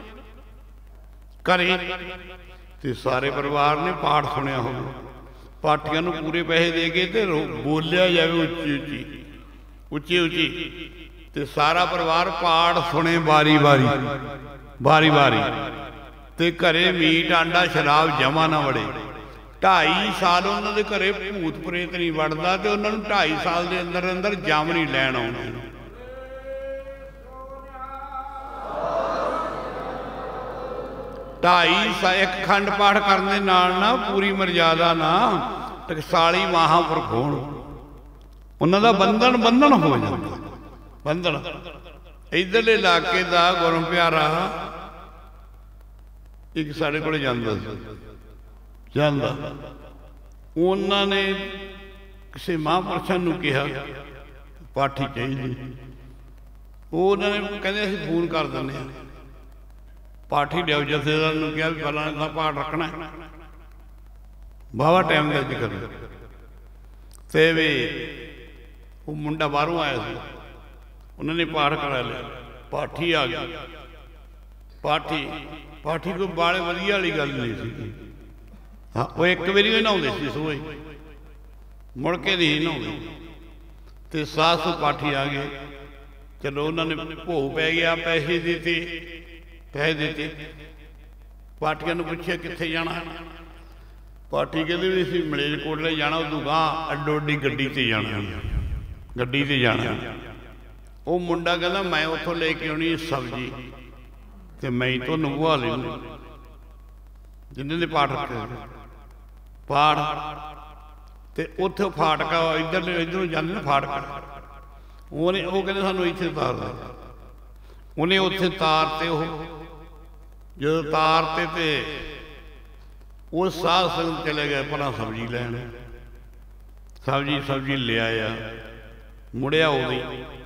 करे ते सारे परिवार ने पाठ सुनिया हो पाठियां नूं पूरे पैसे दे के ते बोलिया जाए उच्ची उच्ची उच्ची उच्ची ते सारा परिवार पाठ सुने बारी बारी बारी बारी ते घरे मीट आंडा शराब जमा ना वड़े। ढाई साल उन्होंने घरे भूत प्रेत नहीं वड़ता तो उन्होंने ढाई साल के अंदर अंदर जम नहीं लैन आउंदे। ढाई सा एक खंड पाठ करने नाल ना पूरी मर्यादा ना टकसाली महापुरख होण उन्हां दा बंधन बंधन हो जाता बंधन। इधरले इलाके का गुरु प्यारा एक साढ़े को जाता जाता उन्होंने किसी महापुरुषों नूं कहा पाठी चाहिए उन्होंने कहते असीं फोन कर दें पाठी लियाओ जथेदार नूं कहा भी फलाणे दा पाठ रखना बावा टाइम का जिक्र ते वे वो मुंडा बाहरों आया था उन्होंने पाठ करा लिया पाठी आ गया पाठी पाठी को बाले वधिया वाली गल नहीं सी हाँ वो एक बारी भी नहाउंदे सी सोए मुड़ के नहीं नहाउंदे ते सास पाठी आ गए चलो उन्होंने भोग पै गया पैसे देते पैसे देते पाठियां नूं पुछया कित्थे जाना पाठी कहते भी असीं मलेरकोटले जाना उदों गांह अड्डो अड्डी गड्डी ते जाना गड्डी ते जाना। वो मुंडा कहता मैं उतों लेके आनी सब्जी तो मैं तो नबुआ लेनी जिन्हें पाठ रखे पाठ तो उतो फाटका इधर इधरों जाते ना फाटका उन्हें वो कहते सानू इतने तार दे उन्हें उत्थे तारते जो तारते तो वो साध संगत चले गए भला सब्जी लैन सब्जी सब्जी ले आया मुड़िया उदी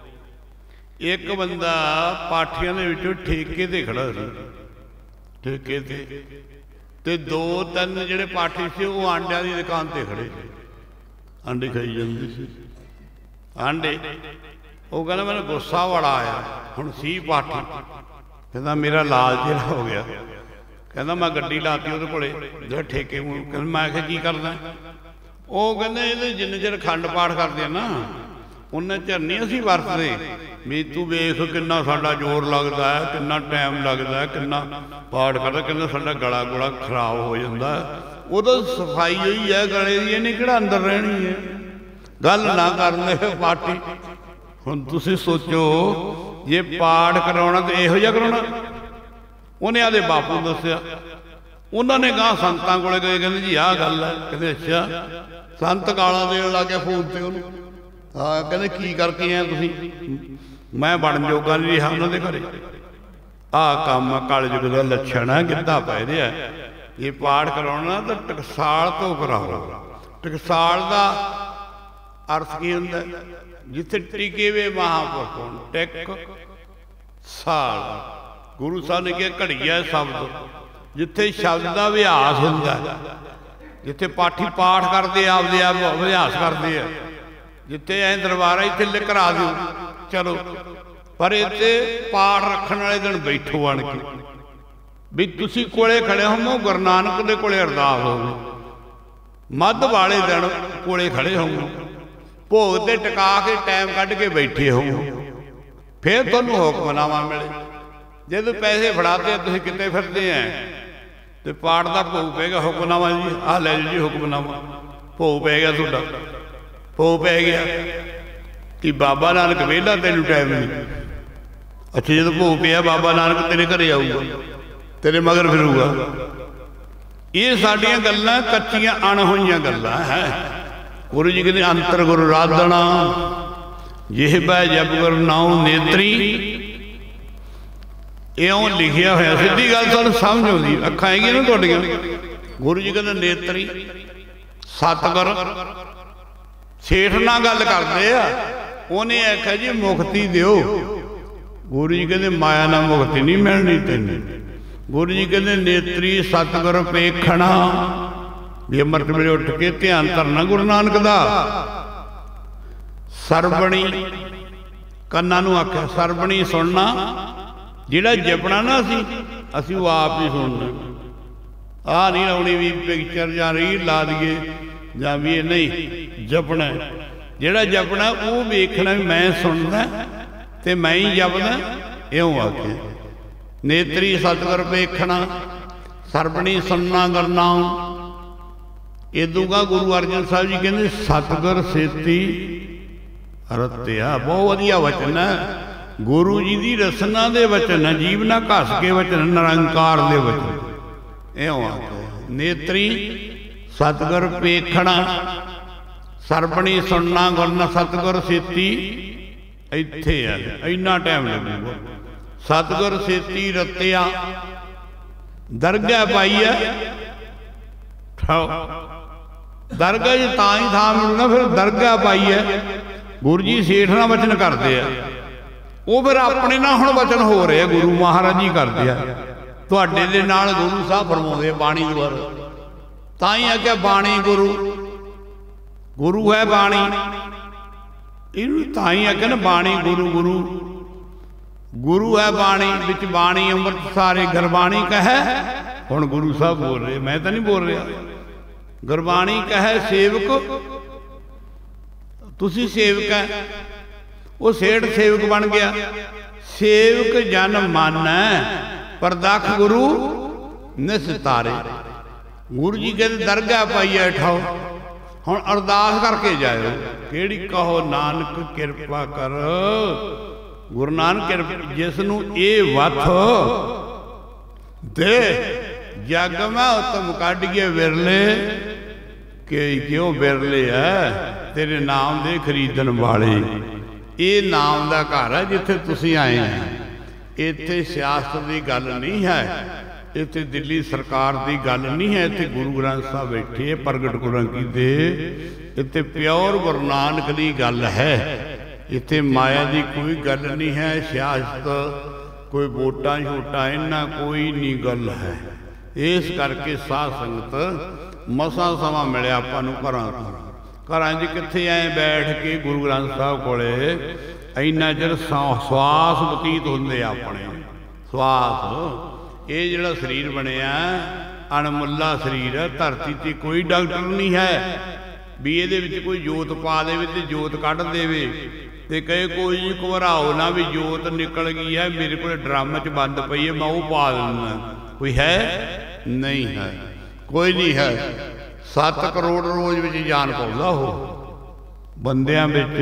एक बंदा पाठियां दे विचों ठेके ते खड़ा सी ठेके ते ते दो तीन जिहड़े पाठी से वो आंडिया की दुकान ते खड़े थे आंडे खाई जाते सी आंडे वो कहना मैंने गुस्सा बड़ा आया हुण सी पाठी कहता मेरा लाल जिहा हो गया कहता मैं गड्डी लाती वो कोले जो ठेके कहना मैं आख्या की करना वो कहते ये जिन्ने चिर खंड पाठ करते ना उन्ने चिर नहीं असीं वरतदे भी तू वेख किन्ना साडा जोर लगता है किन्ना टाइम लगता है किन्ना पाठ करदा कहंदा साडा गला गुला खराब हो जाता वो तो सफाई हुई है गले की इन्हें किहड़ा अंदर रहनी है गल ना करने पाठी हुण तुसीं सोचो जे पाठ कराउणा तो इहो जिहा कराउणा उन्हें आदे बापू दस्सिया उन्होंने गांह संतां कोले गए कहंदे जी आह गल है कहंदे अच्छा संत गालां देण लग गया फोन ते उहनूं हाँ कहते की करके आए तुसीं मैं बन जोगा नहीं रहा उन्होंने घरे आ काम कलयुग का लक्षण है गिद्धा पै रहा ये पाठ कराना तो टकसाल तो कराओ टकसाल का अर्थ की होंगे जिथे टिके वे महापुरख टिक साल गुरु साहब ने कहा घड़िया शब्द जिथे शब्द का अभ्यास होंगे जिथे पाठी पाठ करते आपदे आप अभ्यास करते हैं जिथे ऐ दरबार इतने लिकरा दो चलो पर इतने पाठ रखने वाले दिन बैठो आन के भी तुसी कोले खड़े हो गुरु नानक दे कोले अरदास हो मध वाले दिन कोले खड़े हो भोग ते टिका के टाइम कढ़ के बैठे हो फिर तुहानूं हुक्मनामा मिले जब पैसे फड़ाते तुसीं किते फिरदे हैं तो पाठ का भोग पेगा हुक्मनामा जी आ लै जी हुक्मनामा भोग पै गया तुहाडा भोग पै गया कि बाबा नानक वेला तेन टाइम नहीं। अच्छा जो भोग पिया बाबा नानक तेरे घरे आऊगा, तेरे मगर फिरूगा। ये साडियां गल्लां कच्चियां अणहोईयां गल्लां है। गुरु जी कहते अंतर गुरु राधना जिहबा जप गुर नाउ नेत्री। इउं लिखिया होया, सीधी गल तुहानूं समझ आउंदी, अखां हैगियां ना तुहाडीआं। गुरु जी कहते नेत्री सतगुर सेठ नाल गल करदे आ, उहने आख्या जी मुक्ति दिओ। गुरु जी कहते माया नाल मुक्ति नहीं मिलनी तैनूं। गुरु जी कहते नेत्री सतगुर पेखना, भी अमृत वेले उठ के ध्यान धरना गुरु नानक दा। सरबणी कन्ना नूं आख्या सरबणी सुनना, जिहड़ा जपना ना असी असी वो आप ही सुनना। आ नहीं लाउणी भी पिक्चर जां रील ला दईए जां भी ये नहीं जपना। जिहड़ा जपना वो वेखना भी मैं सुनना ते मैं ही जपदा। इउं आख्या नेत्री सतगुर पेखना सरबणी सुनना गुरनाम। इदूगा गुरु अर्जन साहब जी कहते सतगुर सेती रत्या। बहुत वधिया वचन है, गुरु जी की रसना दे वचन है, जीव ना घस के वचन, निरंकार दे वचन। इउं आख्या नेत्री सतगुर पेखना सरबणी सुनना गुरना। सतगुर सेती इत्थे है, इन्ना टाइम लगूगा। सतगुर सेती रत्या दरगाह पाई है। दरगाह च तां ही थां मिलना, फिर दरगाह पाई है। गुरु जी सेठ ना वचन करते हैं, वो फिर अपने ना हुण वचन हो रहे गुरु महाराज जी करते हैं। तुहाडे दे नाल गुरु साहब फरमाउंदे बाणी द्वारा, तां ही आख्या बाणी गुरु। गुरु है बाणी, इनू तां ही आख्या ना बाणी गुरु। गुरु गुरु है बाणी, विच बाणी अमृत सारे गुरबाणी कहे। हुण गुरु साहब बोल रहे, मैं तो नहीं बोल रहा। गुरबाणी कहे सेवक, तुसी सेवक है। वो सेठ सेवक बन गया। सेवक जन मानै परदख गुरु निस्तारे। गुरु जी कहते दरगाह पाइए उठाओ, हुण अरदास करके जाओ। केड़ी कहो नानक किरपा कर। गुरु नानक किरपा जिसनू ये वथ दे जग में उत्तम काढ़िए विरले कि क्यों विरले है तेरे नाम दे खरीदन वाले। ये नाम का घर है जिथे तुसी आए हैं। इत्थे सियासत की गल नहीं है, इत्थे दिल्ली सरकार की गल नहीं है। इत्थे गुरु ग्रंथ साहब बैठे प्रगट गुरां की दे, इत्थे प्योर गुरु नानक की गल है। इत्थे माया की कोई गल नहीं है, सियासत कोई वोटां छोटा इन्ना कोई नहीं गल है। इस करके साध संगत मसा समा मिले आपां नूं घरां घरां च कित्थे आए बैठ के गुरु ग्रंथ साहब कोले इन्ना चिर श्वास बतीत होंदे अपने श्वास। ये जिहड़ा शरीर बनिया अणमुल्ला शरीर है, धरती ते कोई डॉक्टर नहीं है भी ये कोई जोत पा दे ते जोत कढ़ देवे ते कहे कोई घबराओ ना भी जोत निकल गई है मेरे को ड्रम च बंद पई है मैं वो पा देना। कोई है नहीं है, कोई नहीं है। सत्त करोड़ रोज विच जान पाउंदा हो बंदियां विच,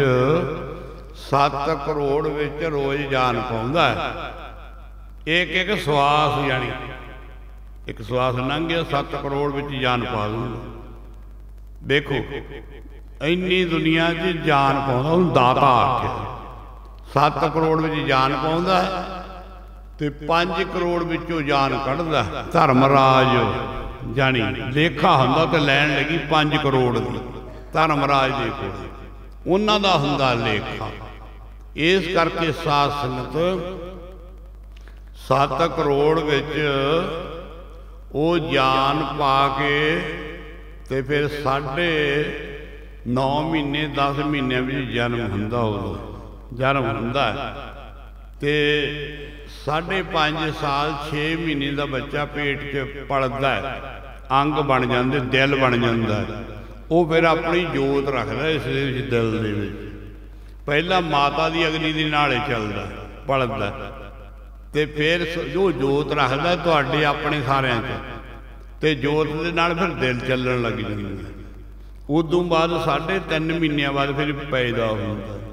सत्त करोड़ विच रोज जान पाउंदा है। एक एक श्वास यानी एक श्वास लंघ गया सत्त करोड़ विच जान पा दूंगा। देखो इन्नी दुनिया च जान पाउंदा उहनूं दाता आखिया। सत्त करोड़ विच जान पाउंदा ते पंज करोड़ विचों जान कढ़दा धर्मराज जानी लेखा हुंदा ते लैण लगी पंज करोड़ दी धर्मराज दे कोल उन्हां दा हुंदा लेखा। इस करके साध संगत सत्त करोड़ विच वो जान पा के ते फिर साढ़े नौ महीने दस महीने में जन्म हुंदा उदों जन्म हुंदा ते साढ़े पाँच साल छे महीने का बच्चा पेट च पलदा है, अंग बन जाते दिल बन जाता है। वो फिर अपनी जोत रखता इस दिल दे विच। पहला माता की अग्नि के नाले चलता पलदा ते फिर जो जोत रखता तुहाडे अपने सारिਆਂ च ते जोत दे नाल फिर दिल चलन लग जाता। उदों बाद साढ़े तीन महीनों बाद फिर पैदा होता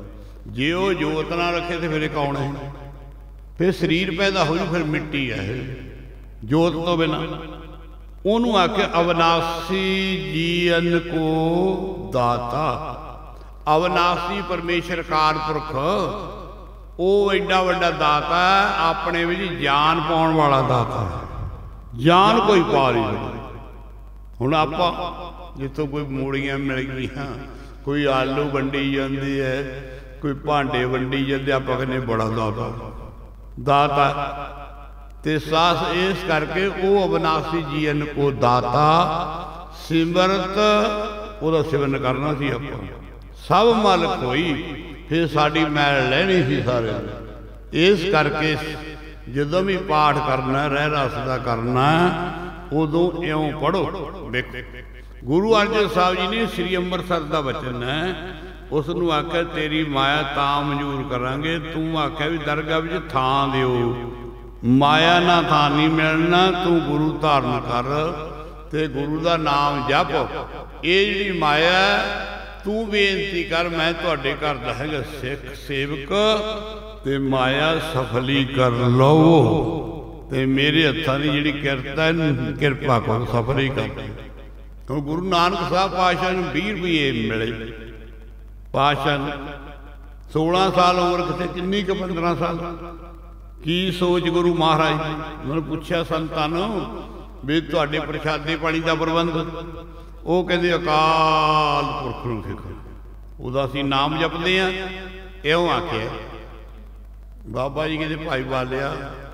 जे वो जोत ना रखे तो फिर कौन है? फिर शरीर पैदा हो जू, फिर मिट्टी है जोत तो बिना। उन्होंने आख्या अविनाशी जीवन को दाता। अविनाशी परमेश्वर कार पुरख वो एडा वड्डा दाता है, अपने में जान पाने वाला दाता है। जान कोई पा नहीं सकता। हुण आपां जितों कोई मूड़ियां मिल गई, कोई आलू वंडी जाती है, कोई भांडे वंडी जाते, आप कहने बड़ा दाता दाता। ते सास इस करके वो अविनाशी जीवन को दाता सिमरत ਉਹਦਾ सिमरन करना सी। आपां सब मालक होई, फिर साड़ी मैल लैनी सी सारे। इस करके जदों भी पाठ करना रह रस का करना उदों इउं पढ़ो। देखो गुरु अर्जन साहब जी ने श्री अंमृतसर का वचन है, उसनूं आख्या तेरी माया तां मंजूर करांगे, तू आख्या भी दरगाह विच थां दिओ। माया ना थां नहीं मिलना, तू गुरु धारण कर ते गुरु का नाम जप। ये जिहड़ी माया तू बेनती कर, मैं तुहाडे घर दा हैगा सिख सेवक, ते माया सफली कर लो ते मेरे हत्थां दी जिहड़ी किरत है किरपा करो सफली कर। तो गुरु नानक साहब पातशाह नूं बीस रुपये मिले। पातशाह सोलह साल उम्र कितने किन्नी क पंद्रह साल की सोच गुरु महाराज उन्होंने पूछा संतां नूं भी तुहाडे प्रशादे पानी का प्रबंध? वो कहते अकाल पुरख नूं सिखो, उहदा असीं नाम जपदे आ। इउं आख्या बाबा जी कहते भाई बालिया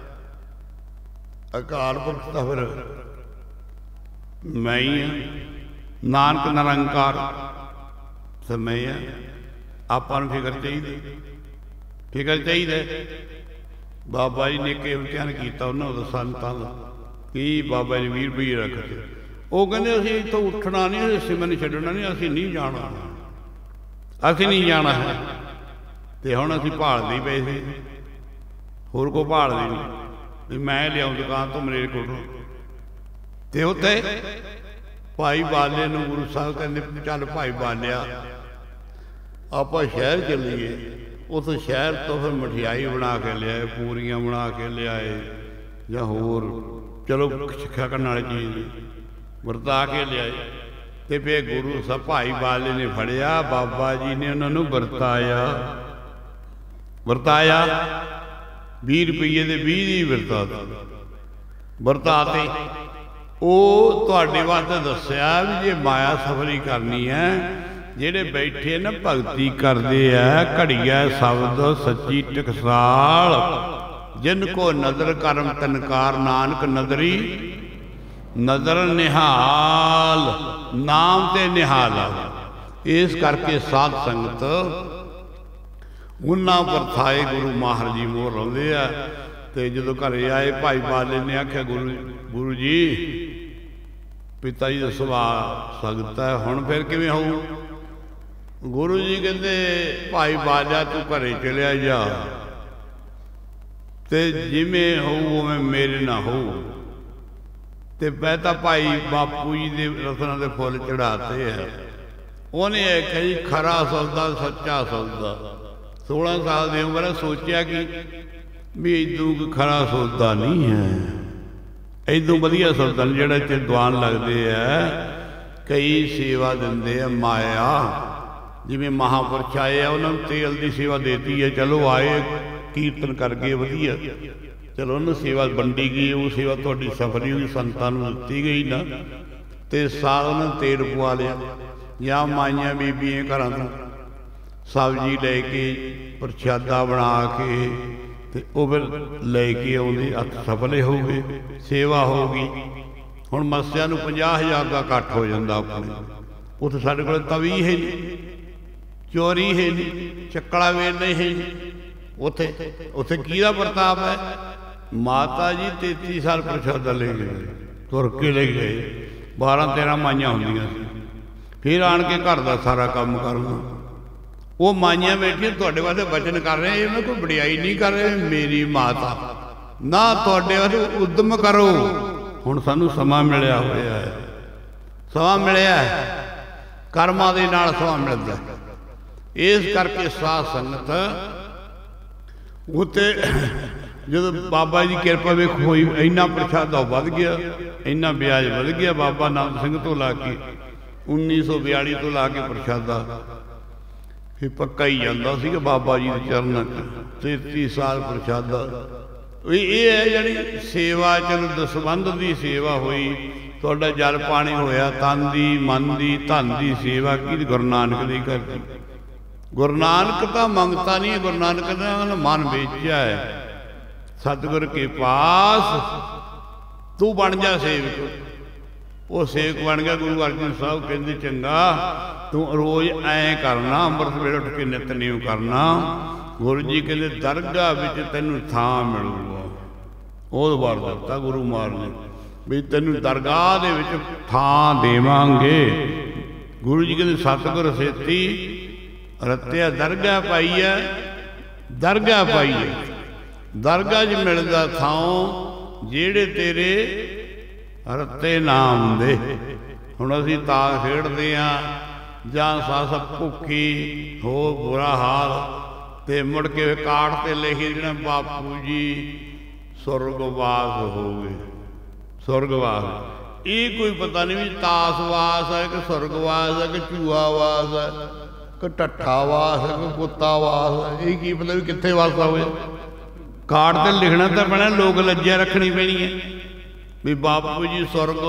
अकाल पुरख तो फिर मैं ही हाँ, नानक निरंकार तो मैं हाँ। आपां नूं फिक्र चाहिए, फिक्र चाहिए। बाबा जी ने एक इम्तिहान किया उन्होंने संतां दा कि बाबा जी वीह रुपये रखते। वो कहते असीं इत्थों उठना नहीं, सिमरन छड्डना नहीं, असीं नहीं जाना, असीं नहीं जाना है। तो हुण असीं भालदे ही पए सी, होर कोई भालदे नहीं भी मैं लियाऊं दुकान तो मलेरकोटलों। तो उत्थे भाई बाले नूं गुरु साहब कहते चल भाई बालिया आपां शहर चलीए। उस शहर तो फिर मठियाई बना के लियाए, पूरियां बना के लियाए या होर चलो सिक्खा करने वाली चीज़ वरता के लियाए। तो फिर गुरु साहब भाई बाले ने फड़िया, बाबा जी ने उन्होंने वरताया वरताया बीस रुपये के बीस ही वरता वरताते। वो तुहाडे वास्ते दस्सिया भी जे माया सफरी करनी है, जेड़े बैठे ना भगती करते है घड़िया शब्द सच्ची टकसाल, जिनको नदर करम तनकार नानक नदरी नदर निहाल, नाम ते निहाल। इस करके साध संगत उन्हां परथाए गुरु महाराज जी मोह लाउंदे आ। ते जदों घरे आए भाई बाले ने आख्या गुरु गुरु जी पिता जी का सुभाव सगत है, हुण फिर किवें होऊ? गुरु जी कहते भाई बाजा तू घरे चलिया जा, ते जिमें होऊ उवें मेरे ना होऊ। ते मैं तो भाई बापू जी के रसना के फुल चढ़ाते हैं। उन्हें आख्या जी खरा सौदा सच्चा सौदा। सोलह साल की उम्र सोचा कि भी इदू खरा सौदा नहीं है, इदू वधिया सौदा नहीं जिहड़ा इत्थे दवान लगते है। कई सेवा देंदे है माया, जिवें महापुरश आए उन्होंने तेल की सेवा देती है, चलो आए कीर्तन करके वधिया, चलो उन्होंने सेवा वंडी गई, वो सेवा थोड़ी सफली हुई संतां नूं दित्ती गई ना, तो साल उन्होंने तेल पवा लिया। या माइयां बीबियां घरां तों सब्जी लैके प्रशादा बना के ते वो फिर लैके आउंदे, हत्थ सफले हो गए, सेवा हो गई। हुण मस्सिया नूं पचास हज़ार का इकट्ठ हो जाता अपने, उत्थे साडे कोल तवी है नहीं, चोरी है नहीं, चक्कड़ा वेलना है नहीं, उत्थे उत्थे किहदा प्रताप है? माता जी तेती साल प्रशादा ले गए, तुर के ले गए, बारह तेरह माइयां होंदियां सी, फिर आण के घर का सारा काम करना। वो माइयां बैठियां तुहाडे वास्ते वचन कर रहे हैं, मैं कोई वडियाई नहीं कर रहे, मेरी माता ना तुहाडे वास्ते उद्यम करो। हुण सानू समा मिलिया होया है, समा मिलिया है, कर्मां दे नाल समा मिलदा। इस करके साध संगत उत्ते जो बाबा जी कृपा वेख होई, इन्ना प्रशादा वध गया, इन्ना ब्याज वध गया। बाबा नानक सिंह तो ला के उन्नीस सौ बयाली तो ला के प्रशादा फिर पक्का ही जाता सी बाबा जी के चरणों च। तेती साल प्रशादा ये है जानी सेवा, चलो दसबंध की सेवा हुई, थोड़ा जल पानी होया, तन की मन की धन की सेवा की गुरु नानक ने करती। गुरु नानक तो मंगता नहीं, गुरु नानक ने मन बेचा है। सतगुर के पास तू बन जा सेवक, वो सेवक बन गया। गुरु अर्जन साहब कहते चंगा तू रोज ऐ करना, अमृत वेले उठ के नितनेम करना। गुरु जी कहते दरगाह विच तैनू थां मिलूगा। ਉਹ ਵਾਰ ਦਿੱਤਾ गुरु महाराज ने भी ਤੈਨੂੰ दरगाह ਦੇ ਵਿੱਚ ਥਾਂ ਦੇਵਾਂਗੇ। गुरु जी कहते सतगुर सेती रत्या दरगाह पाई है, दरगाह पाई है। दरगाह च मिलदा थां जेड़े तेरे रत्ते नाम दे। हुण असीं ताश खेडदे आ जां सस भुखी हो बुरा हाल ते मुड़ के काट ते लिखी देना बापू जी सुरगवास हो गए। सुरगवास ये कोई पता नहीं भी तासवास है कि सुरगवास है कि चूहावास है कि टट्ठावास है कि कुत्तावास है, ये की पता भी कित्थे वासा हुए। काट ते लिखना तो पैना, लोग लज्जा रखनी पैनी है भी बापू जी सुरग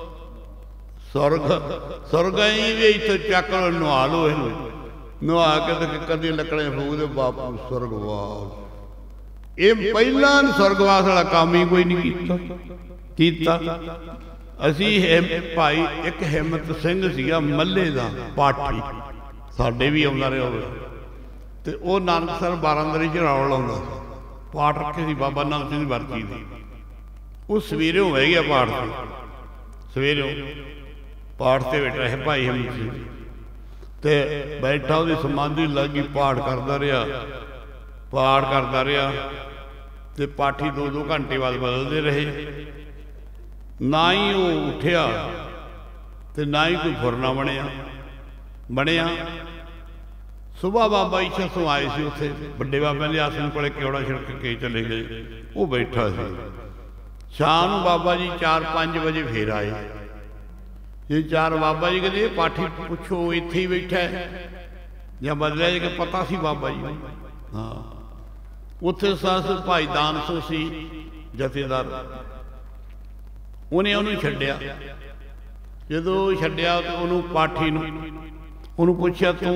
सुरग सुरग ही भी इतों चक लो नहा लो, इनू नहा के तो कदी लकड़े फूक दे बापू सुरगवास। ये पहला सुरगवास वाला काम ही कोई नहीं कीता। असी भाई एक हिम्मत सिंह सीगा मल्ले का पाठी, साडे भी आउंदा रहा होवे ते वो नानकसर बारांदरी च रौल लाउंदा सी। पाठ रखे सी बाबा नानक सिंह वर्ती दे। वो सवेरे बह गया पाठ से, सवेरे पाठ से बैठा है भाई हिम्मत सिंह ते बैठा उसकी समाधि लगी, पाठ करता रहा, पाठ करता रहा ते पाठी दो दो घंटे बाद बदलते रहे। ना ही वो उठिया ते ना ही कोई फुरना बनया बनया। सुबह बाबा ईशा सो आए थे उत्थे बड़े बाबा के आसन को क्योड़ा छिड़क के चले गए, वो बैठा सी। शाम बाबा जी चार पाँच बजे फिर आए। ये चार बाबा जी कहते पाठी पुछो इत्थे ही बैठा है या बदलिया जी के पता सी बाबा जी। हाँ उत्थे सस भाई दानसो सी जथेदार, उन्हें उन्होंने छड्डिया। जदों छड्डिया तो उन्होंने पाठी नूं उन्होंने पूछा तू,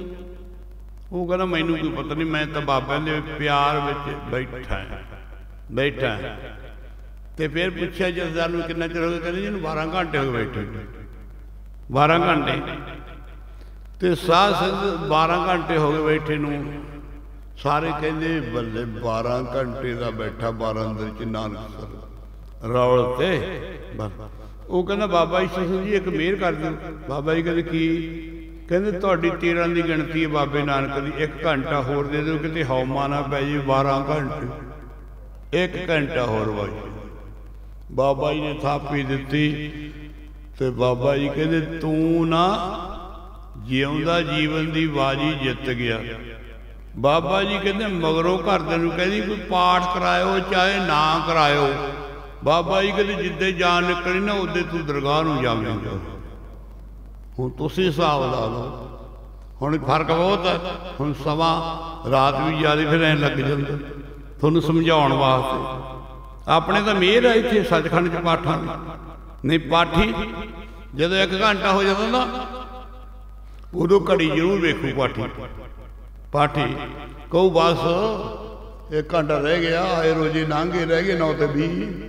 वो कहना मैनू कोई पता नहीं, मैं तो बाबा के प्यार में बैठा है बैठा है। तो फिर पूछा जथेदार नूं कितना चिर हो गया, कहते जी बारह घंटे हो गए बैठे, बारह घंटे। तो साध संगत बारह घंटे हो गए बैठे नूं। सारे कहते बल्ले बारह घंटे का बैठा बारांदरी च नानकसर रौल ते। वो कहना बाबा ईशा सिंह जी एक मेहर कर दो। बाबा जी कहते की? कहते तुहाडी तेरह की गिणती है बाबे नानक की, एक घंटा होर दे दो किते हौमा ना पै जी। बारह घंटे, एक घंटा होर भाई। बाबा जी ने थापी दी तो बाबा जी कहते तू ना जिउंदा जीवन की बाजी जित गया। बाबा जी कहते मगरों घरदे नूं कहदी कोई पाठ करायो चाहे ना करायो। बाबा जी कहते जिद्दे जान निकली ना उदे तू दरगाह नूं जावेंगा। हुण तुसीं हिसाब ला लो, हुण फर्क बहुत है। हुण समा रात भी ज़्यादा फिर ऐं लग जांदा तुहानूं समझाउण वास्ते। अपने तो मेहर है इत्थे सचखंड च पाठां नहीं। पाठी जदों एक घंटा हो जाता ना उदों घड़ी जरूर वेखू पाठी। पाठी कहू बस एक घंटा रह गया, आए रोजे नांगे रह गए नौ तो भी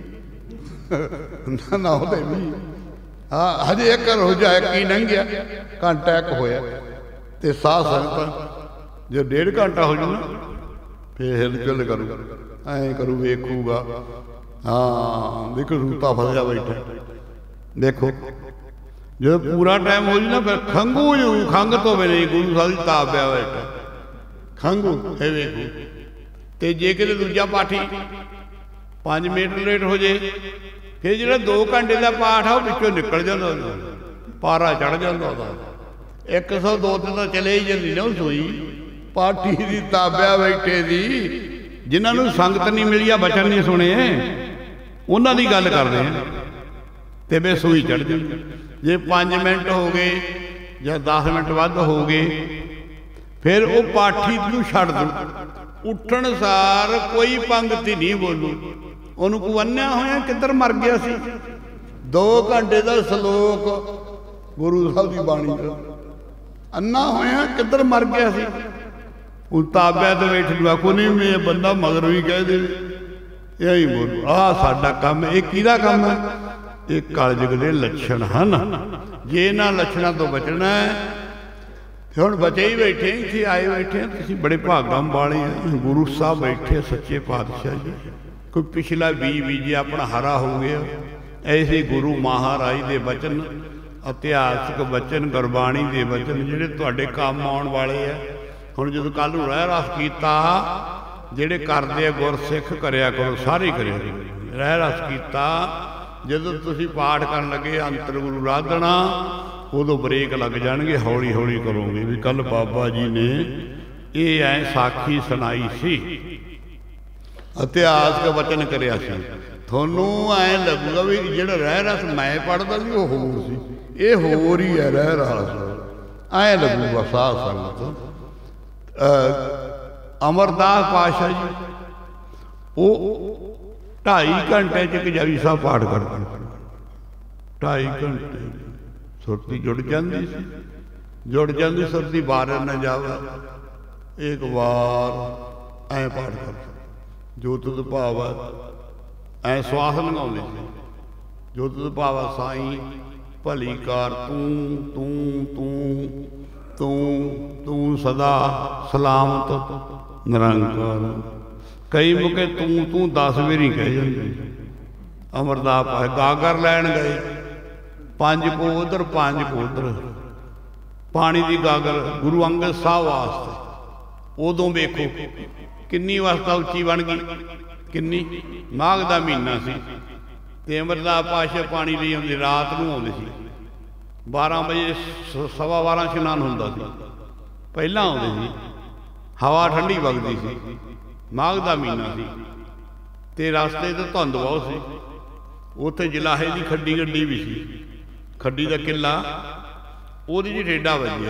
नौ तो भी हाँ हजे एक रोजा एक ही लंघ गया, घंटा एक होया। तो साध संगत जो डेढ़ घंटा हो जाए ना फिर हिल चुल करू ऐ करू वेखूगा। हाँ देखो रूता फसया बैठा। देखो जो पूरा टाइम हो जाए ना फिर खंघू जू खंघ तो भी नहीं गुरु साहब जी ताप पिया बैठा खंघू है वेखू। तो जे कि दूजा पाठी पाँच मिनट लेट हो जाए फिर जो दो घंटे का पाठ है वो पिछों निकल जाता, पारा चढ़ जाता। एक सौ दो ते तो चले ही जाती ना सोई पाठी दी ताबिया बैठे दी जिन्होंने संगत नहीं मिली आ बचन नहीं सुने उन्हों की गल करते हैं तो वे सूई चढ़ जाती। जे पाँच मिनट हो गए या दस मिनट वध हो गए फिर वो पाठी नूं छड्ड दो, उठण सार कोई पंगति नहीं बोलू, उन्होंने को अन्या होया किधर मर गया सी। दो घंटे का सलोक गुरु साहब की बाणी का अन्ना होया किधर मर गया सी। उन ताबिया तो बैठ को नहीं मैं बंदा मगर भी कह दे यही बोल आ साडा काम है। किहदा काम है? ये कलयुग के लक्षण हैं। जे इन्हां लक्षणों तो बचना है हुण बचे ही बैठे इत्थे आए बैठे तुसीं बड़े भागम वाले हैं। गुरु साहब बैठे सच्चे पातशाह जी, कोई पिछला बीज बीजे अपना हरा हो गया। ऐसे गुरु महाराज के बचन इतिहासक बचन गुरबाणी के बचन जिहड़े तुहाडे काम आउण वाले है। हुण जदों कल नूं रहर रस कीता जिहड़े करदे गुरसिख करिया करो सारे करिया करो। रहर रस कीता जदों तुसीं पाठ करन लगे अंतर गुरु राधना उदों ब्रेक लग जाणगे, हौली हौली करोगे भी कल बाबा जी ने ये ऐ साखी सुनाई सी इतिहास का वचन करिया सी। थोनू ऐ लगूगा भी जिहड़ा रहर रस मैं पढ़दा सी वो होर सी, ये होर ही है रहर रस ऐ लगूगा साध संगत। अमरदास पातशाह जी वो ढाई घंटे च कजावी साहब पाठ करते, ढाई घंटे सुरती जुड़ जाती सी, जुड़ जाती सुरती बार न जावे एक बार ऐ पाठ करते जो तुद भावा ऐ स्वास लगाते थे जो तुद भावा साईं भली कार तू तू तू तू तू सदा सलामत निरंकार। कई मुके तू तू दस वेरी कह जाती। अमरदास पाए गागर लैन गए पांच को उधर पांच को उधर पानी की गागर गुरु अंगद साहब वास्ते। उदों वेखो किन्नी अवस्था उच्ची बन गई, किन्नी माघ का महीना सी ते अमरदास पातशाह पानी ले आते रात नूं आउंदे सी। बारह बजे सवा बारह इशनान हुंदा सी, पहला आउंदे सी, हवा ठंडी वगदी सी, माघ का महीना सी ते रास्ते तो धुंद बहुत सी। उत्थे जलाहे की खड्डी गड्डी भी सी, खड्डी का किला ਉਹਦੇ जी ठेडा वजया।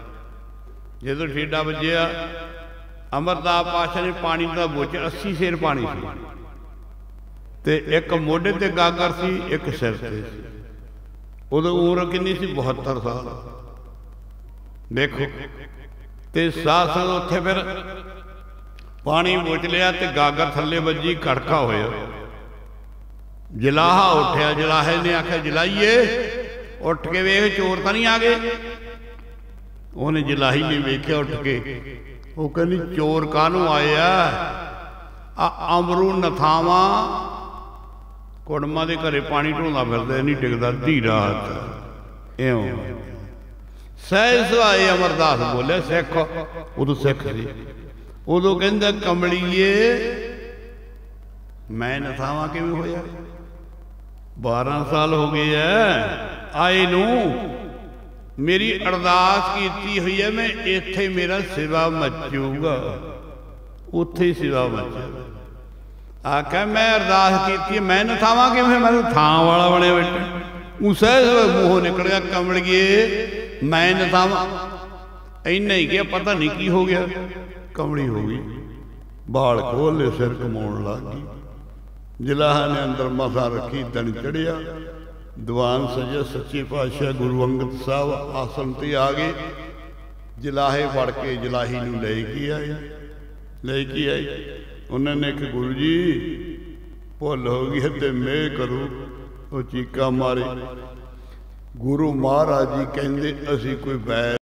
जो ठेडा वजया अमरदास पातशाह ने पानी का बुच अस्सी सेर पानी सी ते एक मोढे ते गागर सी एक सिर से। उदों उम्र कितनी सी बहत्तर साल। देखो ते साथ साथ उत्थे फिर पानी बुच लिया ते गागर थले वजी कड़का होया। जलाहा उठया, जलाहे ने आख्या जलाइए उठ के वेख चोर तो नहीं आ गए। उन्हें जलाही ने वेख्या उठ के, वो कहनी चोर कानू आए आ अमरू नथावा कुड़मा के घरे पानी ढोंदा फिरदा नहीं टिकदा धी रात इउं सहज सुभाए। अमरदास बोले सिख उदों सिख सी। उदों कहंदा कमलीए मैं नथावा किवें होया? बारह साल हो गए है आए नू, मेरी अरदास की हुई है मैं इत्थे मेरा सिवा मचूगा, उत्थे ही सिवा मचूगा। आख्या मैं अरदास की मैं नथावा कि मैं थां वाला बने बैठे। उस मूँह निकल गया कमलिए मैं नथावा। इन्ना ही क्या पता नहीं की हो गया, कमली हो गई, बाल खोल ले सिर कमाउण लग गई। जलाहा ने अंदर मसा रखी दिन चढ़िया, दीवान सजा सच्चे पातशाह गुरु अंगद साहब आसन ते आ गए। जलाहे फड़ के जलाही नूं ले के आए, ले के आए। उन्होंने कि गुरु जी भुल हो गई ते मेह करो। वो चीका मारे। गुरु महाराज जी कहते असी कोई बैर